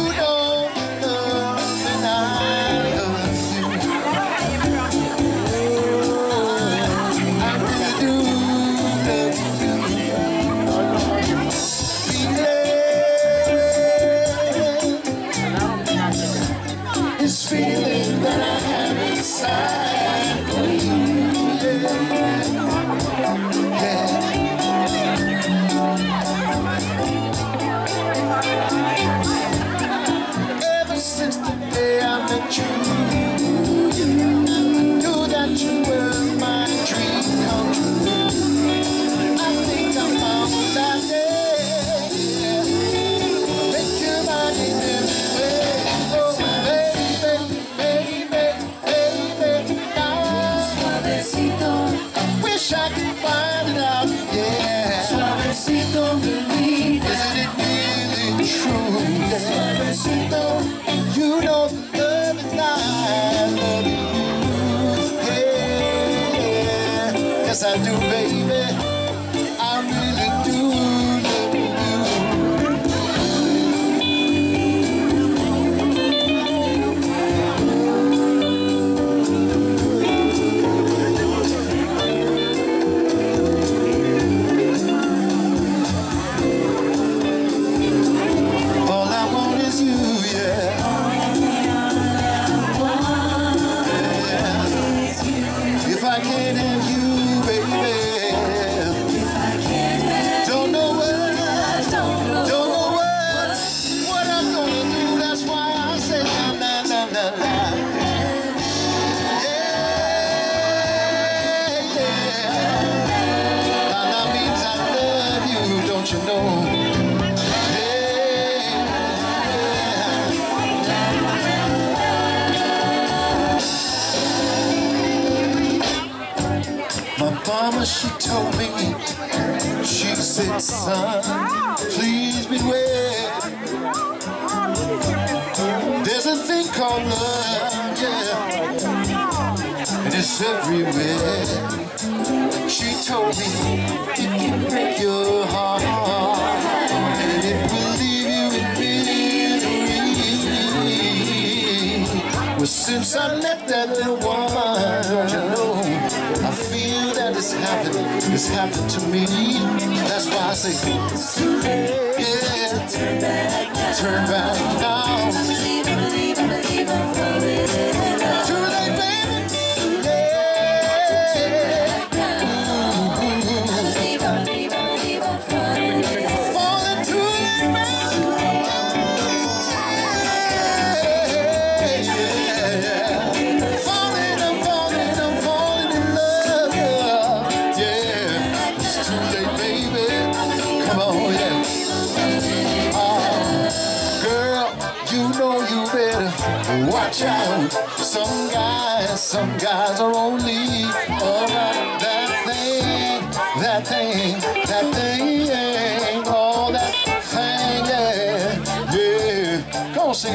Feeling that I have inside for you, yeah. Ever since the day I met you, I knew that you were my dream come true. I think I found that day, yeah. Make your body this way. Wish I could find it out, yeah. Suavecito, believe. Isn't it really true? Yeah. Suavecito, you know love is not I love you. Yeah, yes I do, baby. I really do love you. If I can't have you, baby, if I can't have don't know what, don't know, don't know what, what I'm gonna do. That's why I say na na na na na. Yeah, yeah. Na na means I love you, don't you know? Mama, she told me, she said, son, please beware. There's a thing called love, yeah, and it's everywhere. She told me, it can break your heart, and it will leave you in misery. Well, since I met that little woman, don't you know, I feel that it's happened, it's happened to me. That's why I say, yeah, turn back now. Turn back now. Believe, believe, believe, believe. Too late, baby. Yeah. Believe, believe, believe, believe. Falling too late, baby. Watch out, some guys, some guys are only about that thing.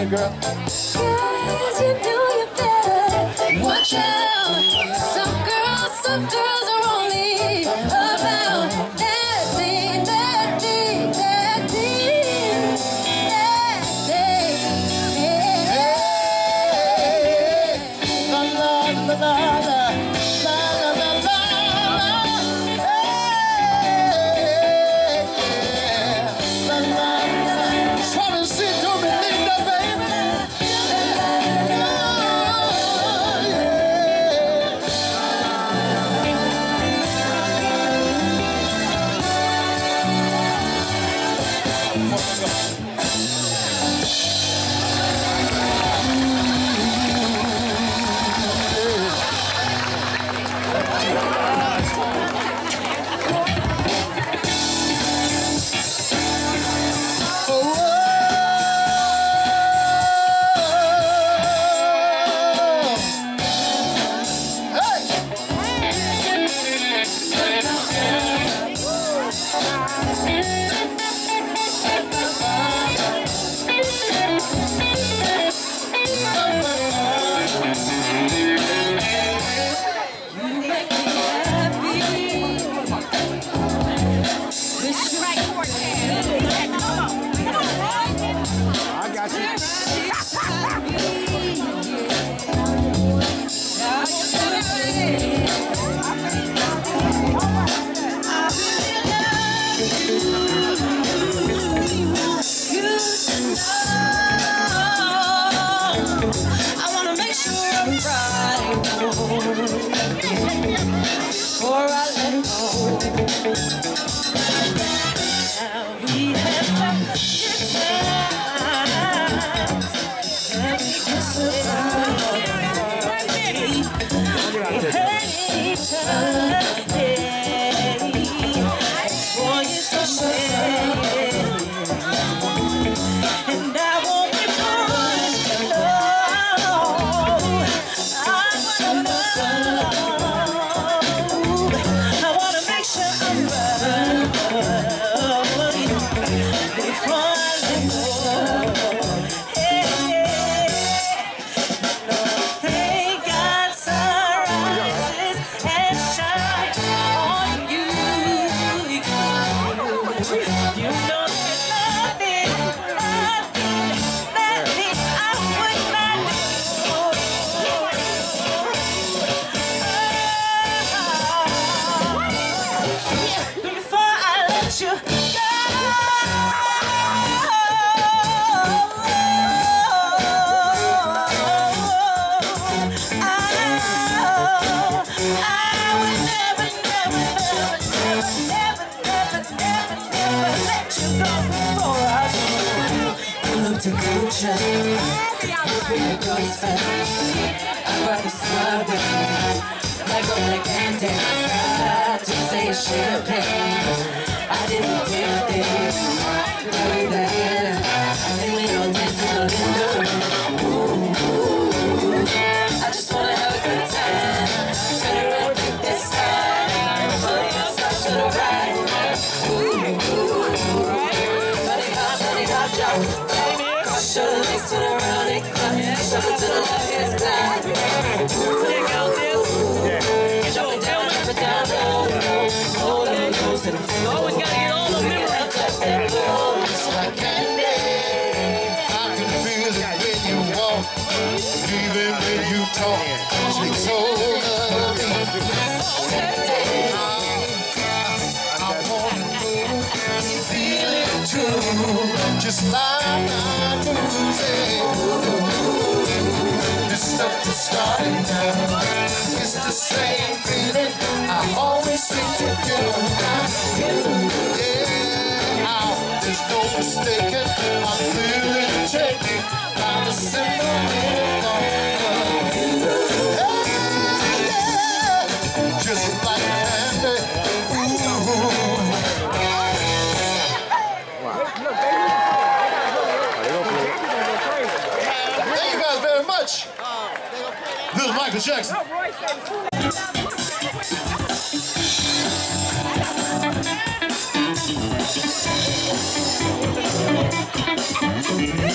girl. Guys, you know you better watch out. Some girls, some girls are only about that thing, that thing, that thing, that thing. Yeah. La la la la la la la la la. Hey, yeah. La la la. Suavecito, mi linda baby. Just like I do say, this stuff is starting now. It's the same feeling I always seem to do. Yeah, there's no mistaking. I'm feeling taken by the simple rhythm. Yeah, just like candy. Ooh. This is Michael Jackson.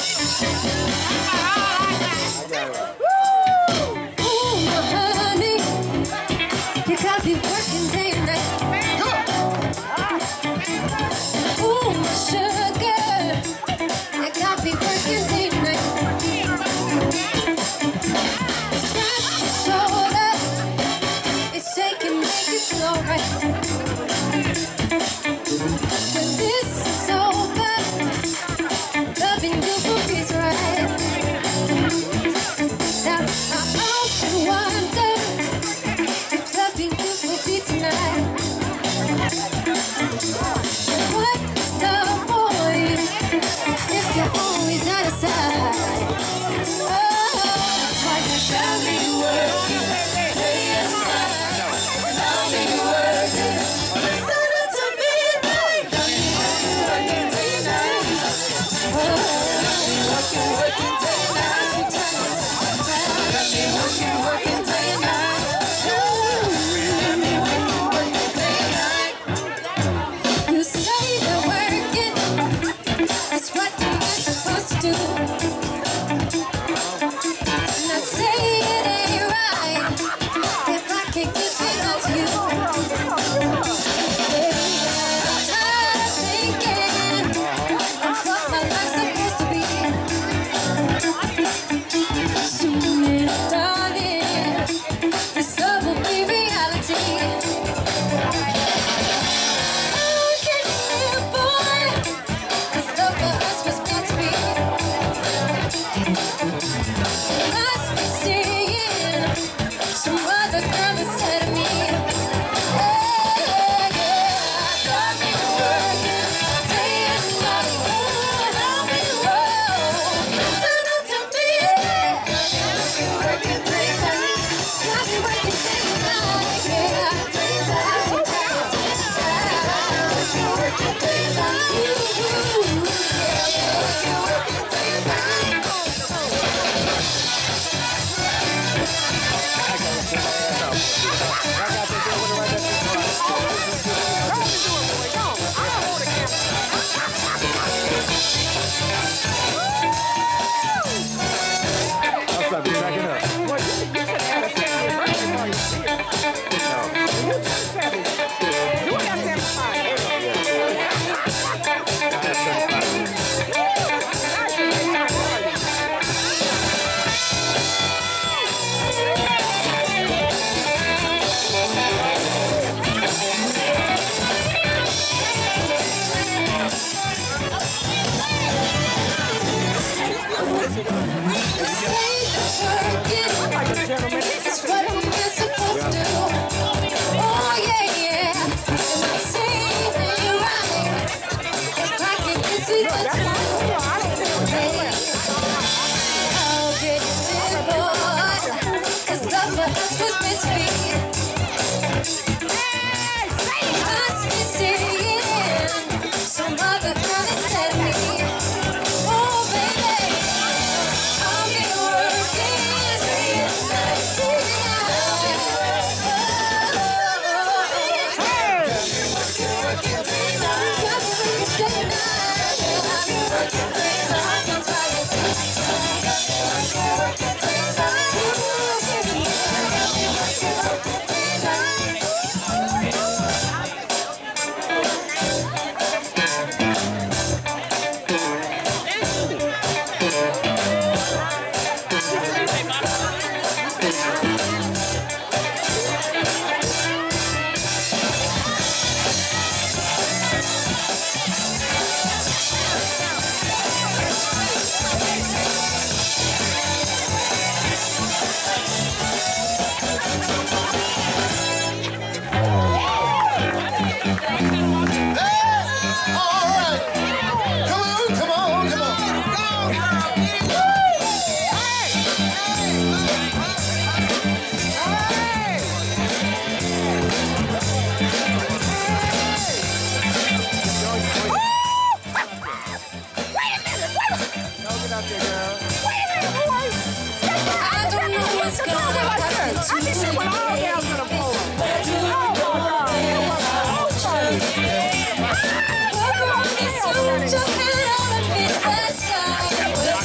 Just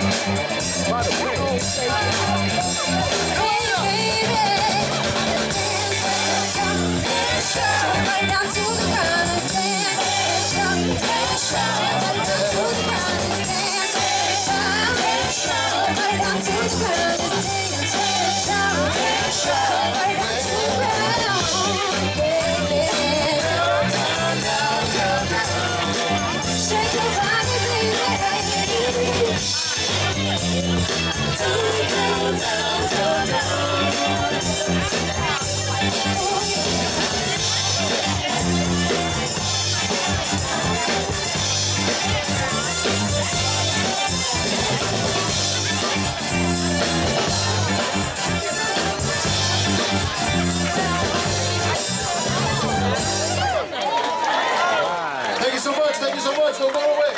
Thank you so much, thank you so much, don't go away.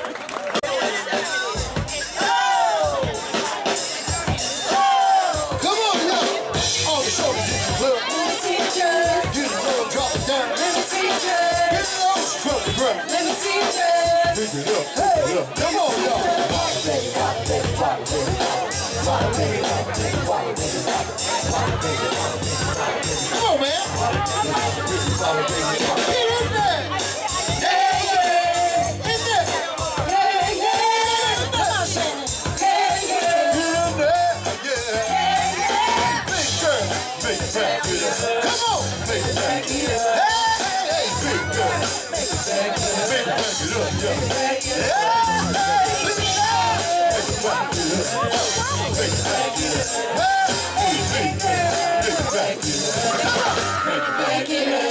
Come on, yeah. All the shoulders in the club. Let me see you just. Get it low, drop it down. Let me see you just. Get it low, drop the ground. Let me see you just. Pick it up, pick it up. Come on, y'all. Come on, man. Get in there. Yeah, yeah. In there. Yeah, yeah. Come on, Shannon. Yeah, yeah. Get in there. Yeah. Big girl. Big fat. Come on. Big fat. Hey, hey, hey. Big girl. Big fat. Get up, yeah. Yeah. Hey, big fat. Big fat. Big fat. Hey, big girl. Big fat. Come on. Back it up.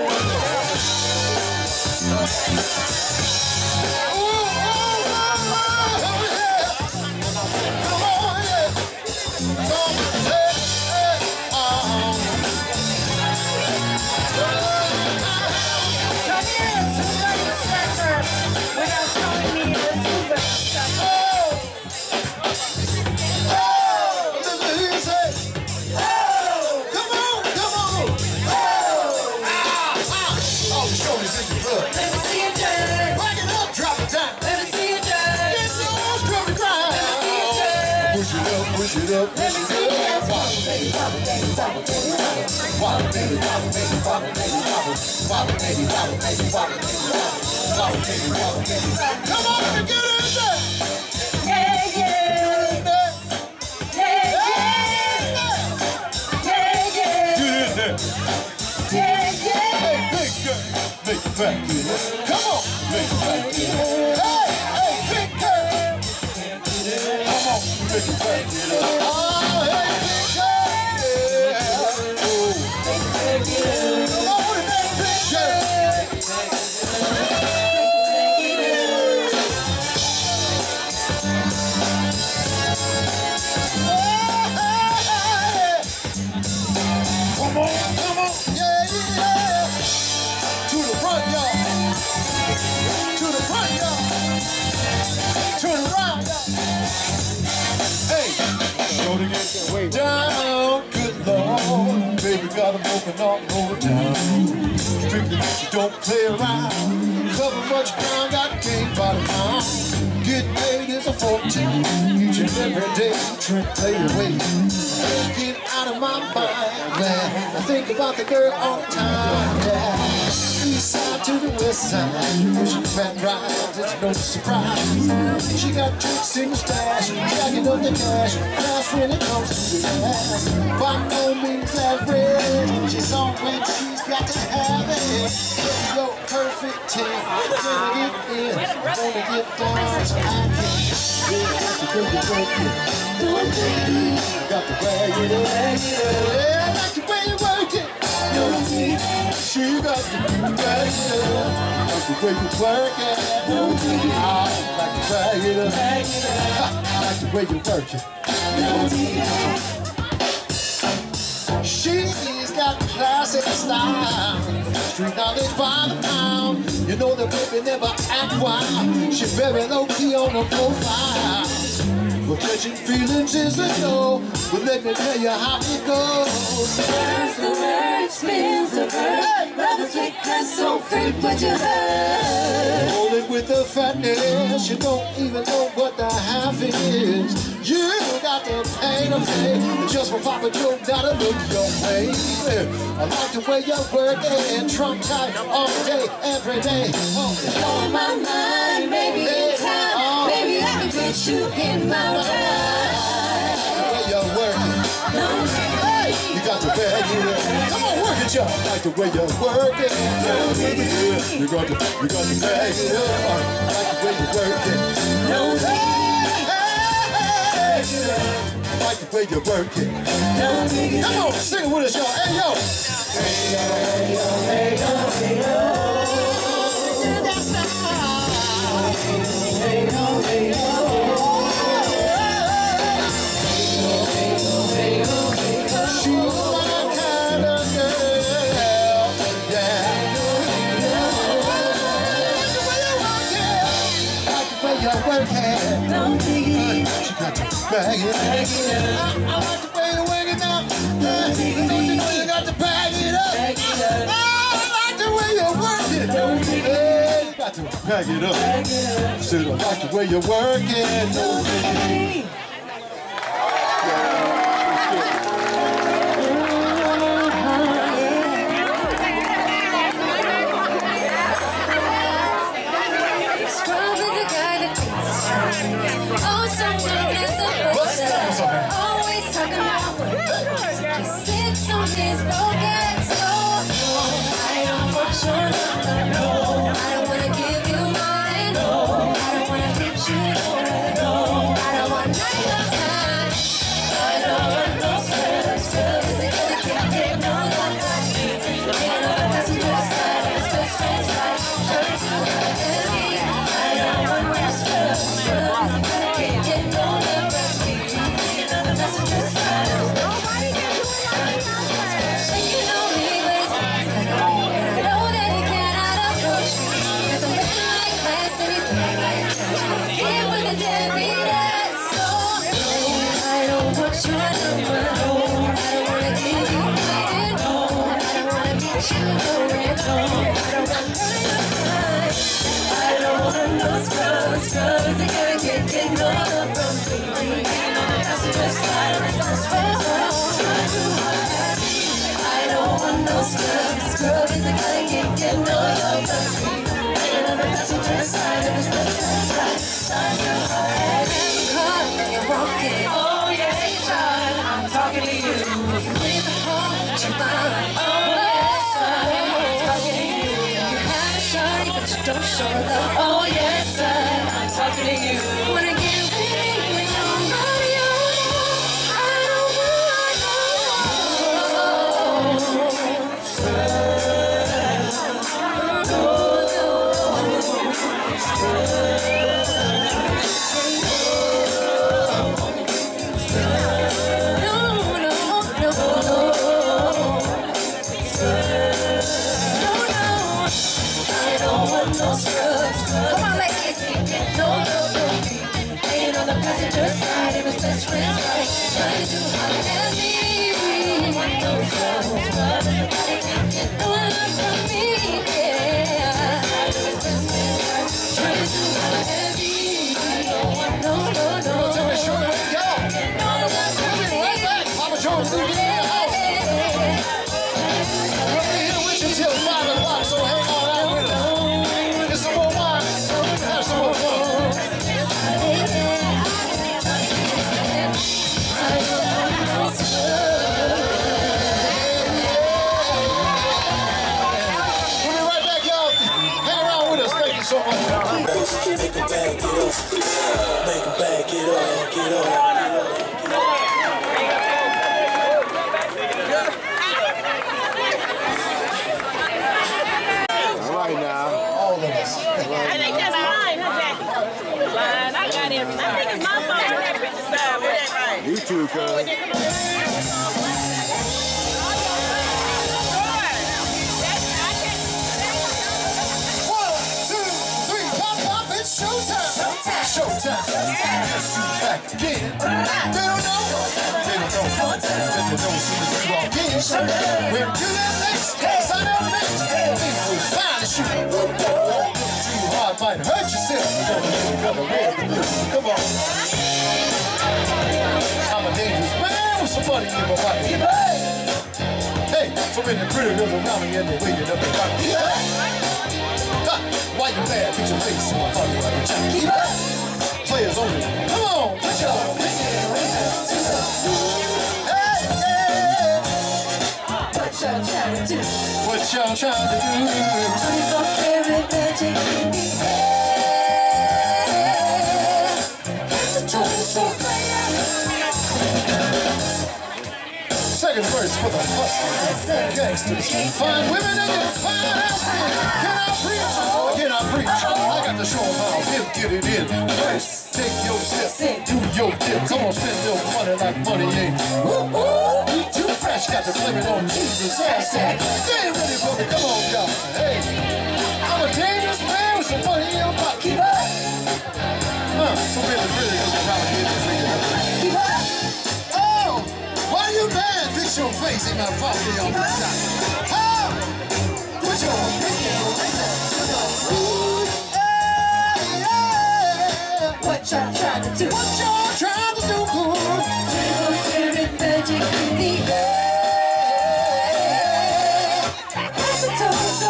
Push it up, push it up. Wobble, baby, wobble, baby, wobble, baby, wobble. Wobble, baby, wobble, baby, wobble, baby, wobble. Wobble, baby, wobble, baby, wobble, baby, wobble. Wobble, baby, wobble, baby, wobble. Come on and get in there. Yeah, yeah. Get in there. Yeah, yeah. Yeah, yeah. Get in there. Yeah, yeah. Hey, big girl, make it back. Come on, make it back. Hey, hey, big girl. Come on, make it back. Oh, hey, big girl. Yeah. Oh. Come on with that big girl. Come on, come on. Yeah, yeah. To the front, y'all. To the front, y'all. Turn around, y'all. Hey, go to get down, good Lord. Baby got them open all over town. Strictly, you don't play around. Cover much ground, got game by the pound. Get paid is a fortune. Each and every day, trick play away. Get out of my mind, man. I think about the girl all the time, yeah. East side to the west side, pushing fat rides, it's no surprise. She got tricks in the stash, jacking up the cash, fast when it comes to the ass. By no means average, she's on when she's got to have it. Yo, perfect ten, gonna get in, gonna get down, so I can. Yeah, got to break it, break it, don't take it. Got to bag it up, yeah, I like the way you work it. She got to bag it up. Got the way you work it. I like to bag it up. I like the way you work it. She's got classic style. Street knowledge by the pound. You know the baby never act wild. She very low key on the profile. But catching feelings is a no. But let me tell you how it goes. Spins the word, spins the word. Hey! Love is sweet and so frequent you heard. Rolling with the fatness, you don't even know what the half is. You got the pain of pain, just for Papa Joe, gotta look your way. I like the way you're working, trump tight all day, every day. Oh, on my mind, baby, in time, oh. Baby, I can put you in my ride. The way you're working, no, hey, you got to bag it up. Come on, work it, y'all. I like the way you're working, yeah. You got to, you got to bag it up. I like the way you're working, no, hey, hey, hey. I like the way you're working. no, Come on, sing it with us, y'all. Hey, yo. Hey, yo, hey, yo, hey, yo, hey, yo. That's the hey, yo, hey, yo. She's my kind of girl, yeah. Like the way you're working, no, diggity. she got to bag it up. I like the way you're working now. Don't you know you got to bag it up? I like the way you're working. Hey, you got to bag it up. Said I like the way you're working. No diggity. Oh, someone is a person, always talking about work. He sits on his broken soul. I don't want your number, no. I don't wanna give you mine, no. I don't wanna get you nowhere, no. I don't want none of your time. I don't want no scrub, scrub. Is it gonna get it? No, not my feet. Ain't no passenger side, it's best friends right. Turn to my enemy. I don't want no scrub, scrub. Scrub is a guy can't get no love from me. Ain't on the passenger side of his best friend's side. Time to hide. Caught when you're walking. Oh yes, son, I'm talking to you. You leave the home with your mind. Oh yes, son, I'm talking to you. You have a shorty, but you don't show love. Oh yes, son, I'm talking to you. Wanna get away when you're on your own. I don't want no. You too, cuz. One, two, three, pop, pop, it's showtime. Showtime. Showtime. Yes, you back again. They don't know. They don't know. They don't know as soon as you walk in. When you get next, sign up next. might hurt yourself. You're gonna get together red and blue. Come on. I'm a dangerous man with some money in my pocket. Hey, so many pretty girls around me and they're waiting up their pocket. Why you mad? Put your face in my pocket like a jack. Players only. Come on, put your hey, hey. What y'all trying to do? What y'all trying to do? twenty-four karat magic. Second verse for the hustlers, gangsters, fine women and get fine ass. Can I preach? Can I preach? I got to show them how hip get it in. First, take your step, do your dip. Come on, spend your money like money ain't. Woo woo, we too fresh, got to blame it on Jesus. Hashtag, stay ready for me. Come on, y'all. Hey, I'm a dangerous man with some money in my pocket. Keep up. Huh? So really, really, because I'm probably getting free. Keep up. Oh, why you mad? Fix your face, ain't got a pocket on the top. Oh, put your What y'all trying to do? What y'all trying to do? twenty-four karat magic in the air. As it told so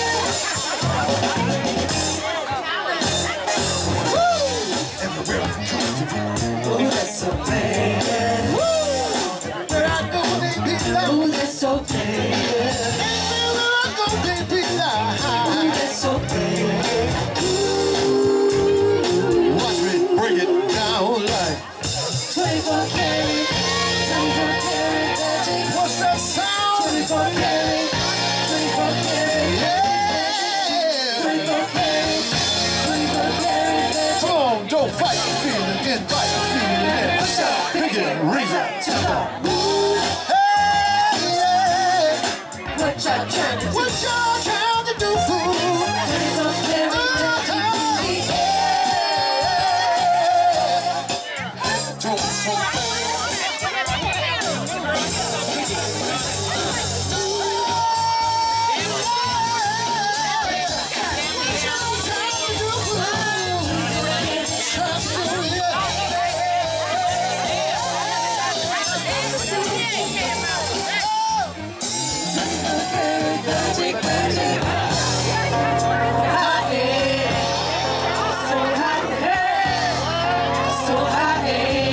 Everywhere I come to you. oh, that's so bad. Where I go, they be loud. Oh, that's so bad. Everywhere I go, they be loud. Oh, that's so bad. Watch me bring it down like. twenty-four karat, twenty-four karat magic. What's that sound? twenty-four karat, twenty-four karat, Yeah. twenty-four karat, twenty-four karat magic. Come on, don't fight the feeling, invite the feeling in. Pick it, raise it. Hey, yeah. What y'all trying to do? What y'all trying to do? twenty-four karat magic in the magic, magic. Hot air, so hot air, so hot air.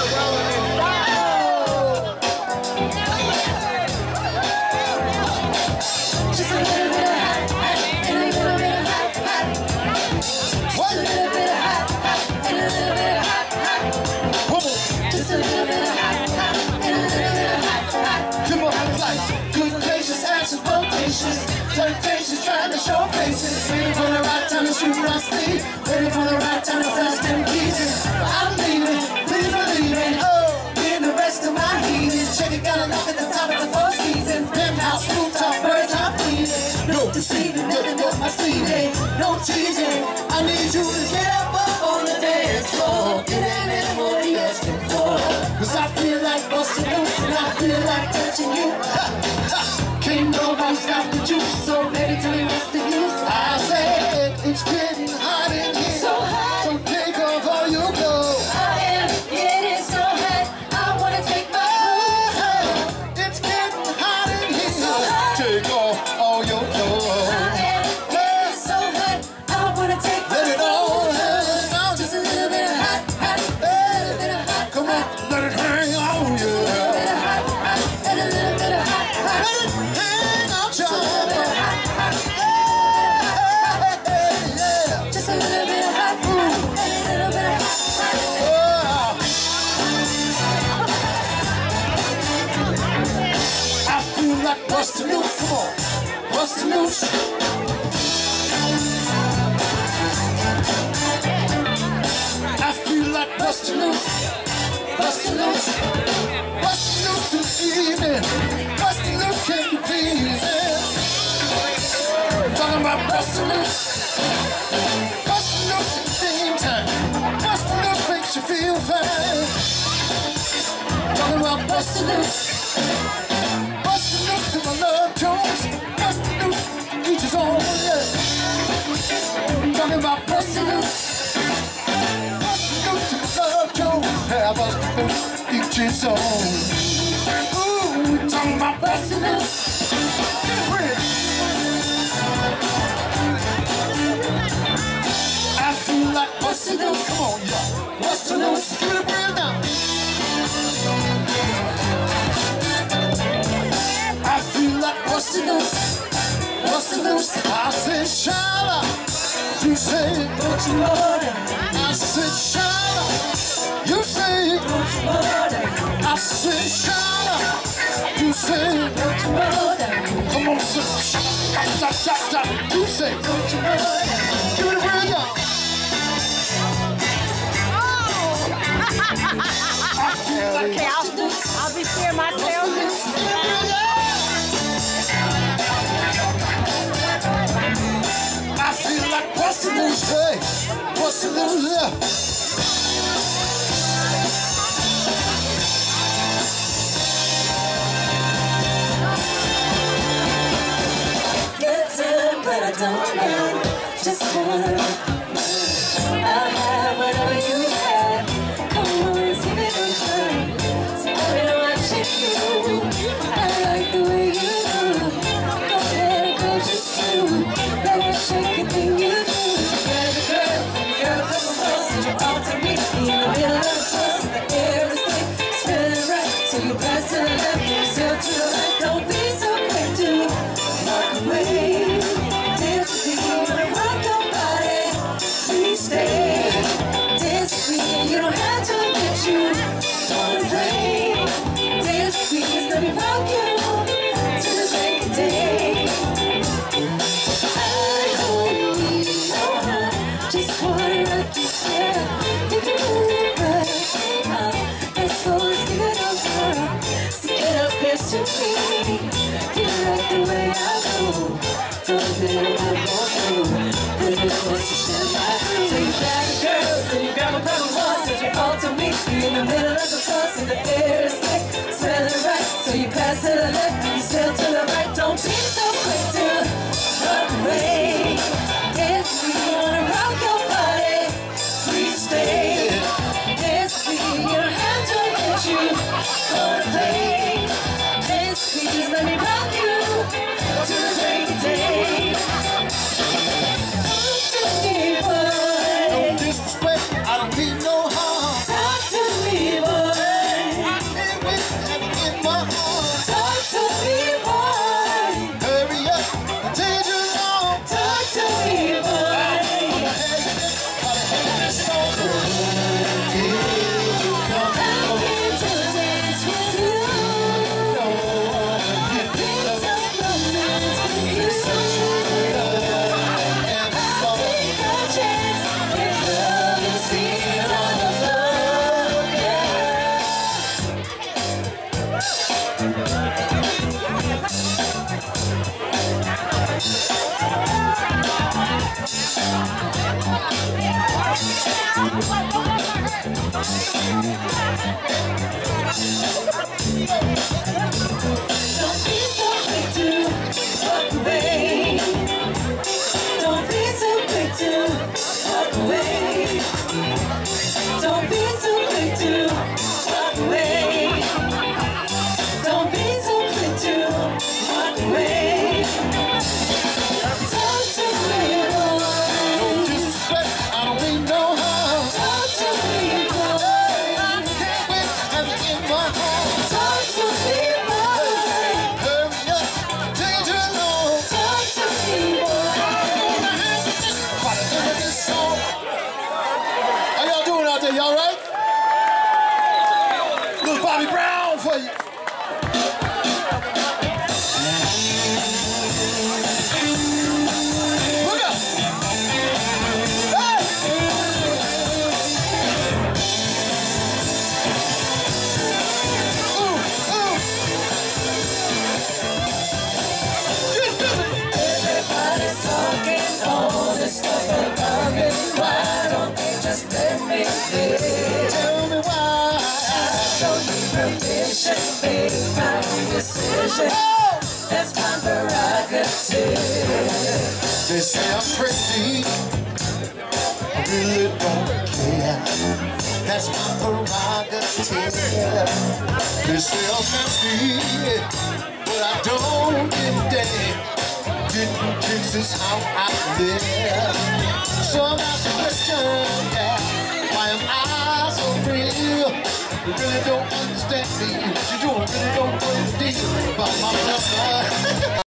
Just a little bit of hot, hot, and a little bit of hot, hot. Just a little bit of hot, hot, and a little bit of hot, hot. Just a little bit of hot, hot, and a little bit of hot, hot. Come on, like good patience, actions, bodacious, temptations, trying to show faces. Waiting for the right time to shoot my sleep. Waiting for the right time to flash them pieces. I'm leaving, please believe it. Oh, getting the rest of my heating. Check it, got a knock at the top of the four seasons. Penthouse, rooftop, birds, I'm pleasing. No deceiving, nothing up my sleeve. No cheating. I need you to get up, up on the dance floor. It ain't any more you asking for. Cause I feel like busting loose and I feel like touching you. Ha, ha. Can't nobody stop the juice, so baby tell me what's the use. I said it's getting hot in here, So hot. so take off all your clothes. I am getting so hot, I wanna take my clothes off. It's getting hot in here, So hot. take off all your I clothes. am getting so hot, I wanna take my Let it all clothes hang off. out. Just a little bit of hot, hot, a little bit of hot, Come on, let it hang on you. a little bit of hot, hot, and a little bit of hot, hot. Let it hang out, Just a little bit of y'all. hot, hot, Hey, hey, yeah. just a little bit of hot, hot, and a little bit of hot, hot. I feel like busting loose, come on, busting loose. I feel like busting loose, busting loose, busting loose this evening, busting loose can't be easy. Talking about busting loose, busting loose at the same time, busting loose makes you feel fine. Talking about busting loose. Bustin' loose to my love Jones. Bustin' loose, each his own, yeah. Talking about have us each his own. Ooh, we talking about busting loose. I feel like busting loose. Come on, y'all. Busting loose. Give it a break now. I feel like busting loose. Busting loose. I said, Shala. You say, don't you order. I said, Shala. You say, don't you order. I said, Shala. You say, don't you order. Come on, sir. Stop, stop, stop. You say, don't you order. Give it a real y'all. Okay, I'll, I'll be clear myself. I feel like busting loose, hey, busting loose, yeah. Good time, but I don't mind. Just wanna I'll have whatever you have. Come on, let's give it a try. So I've been watching you. I like the way you move. Go ahead and go just do. Let me shake it thing you do. Grab a girl, girl, come close. And you're all to me. In the middle of the bus, the air is thick. Spin it right, so you pass to the left. You sail to the right. Don't be so quick to walk away. Dance with me, rock your body. Please stay. Dance with me, you don't have to admit you wanna play. Dance with me, just let me rock you to the break of day. I don't need no one, just wanna rock you, yeah. If you move it right, uh, let's go, let's give it a whirl. So get up here to me, you like the way I go. Don't let me go through, but it was to share my room. So you grab a girl, then you grab a couple more, so you all to me. You in the middle of the bus, and the air is thick. Smell it right, so you pass to the left, you sail to the right. Don't be so quick to run away. Dance with me, you wanna rock your body. Please stay. Dance with me, you don't have to admit you wanna play. Dance with me, just let me rock you to the break of day. Talk to me, boy. No disrespect, I don't mean no harm. Talk to me, boy. I can't wait to have it in my arms. Talk to me, boy. Hurry up, the danger's on. Talk to me, boy. Gotta have this song. I'm here to dance with you. Bring some romance with you. I'll take a chance if love is here on the floor, yeah. Don't be so quick to walk away. Don't be so quick to walk away. Don't be so quick to walk away. Don't be so quick to walk away. Talk to me, boy. No disrespect, I don't mean no harm. Talk to me, boy. I can't wait to have it in my arms. Talk to me, boy. Hurry up, danger's on. Talk to me, boy. Gotta have this song. How y'all doing out there? Y'all right? Little Bobby Brown for you. Look up. Hey! Ooh, ooh. Get busy. Everybody's talking all this stuff about me. Why don't they just let me live? Tell me why. I don't need permission, make my own decision. Oh! That's my prerogative. They say I'm crazy. I really don't care. That's my prerogative. They say I'm happy, but I don't give a damn. Getting kicks is how I live. So I'm asking the question, yeah, why am I so real? You really don't understand me. What you doing really don't know the deal about my brother.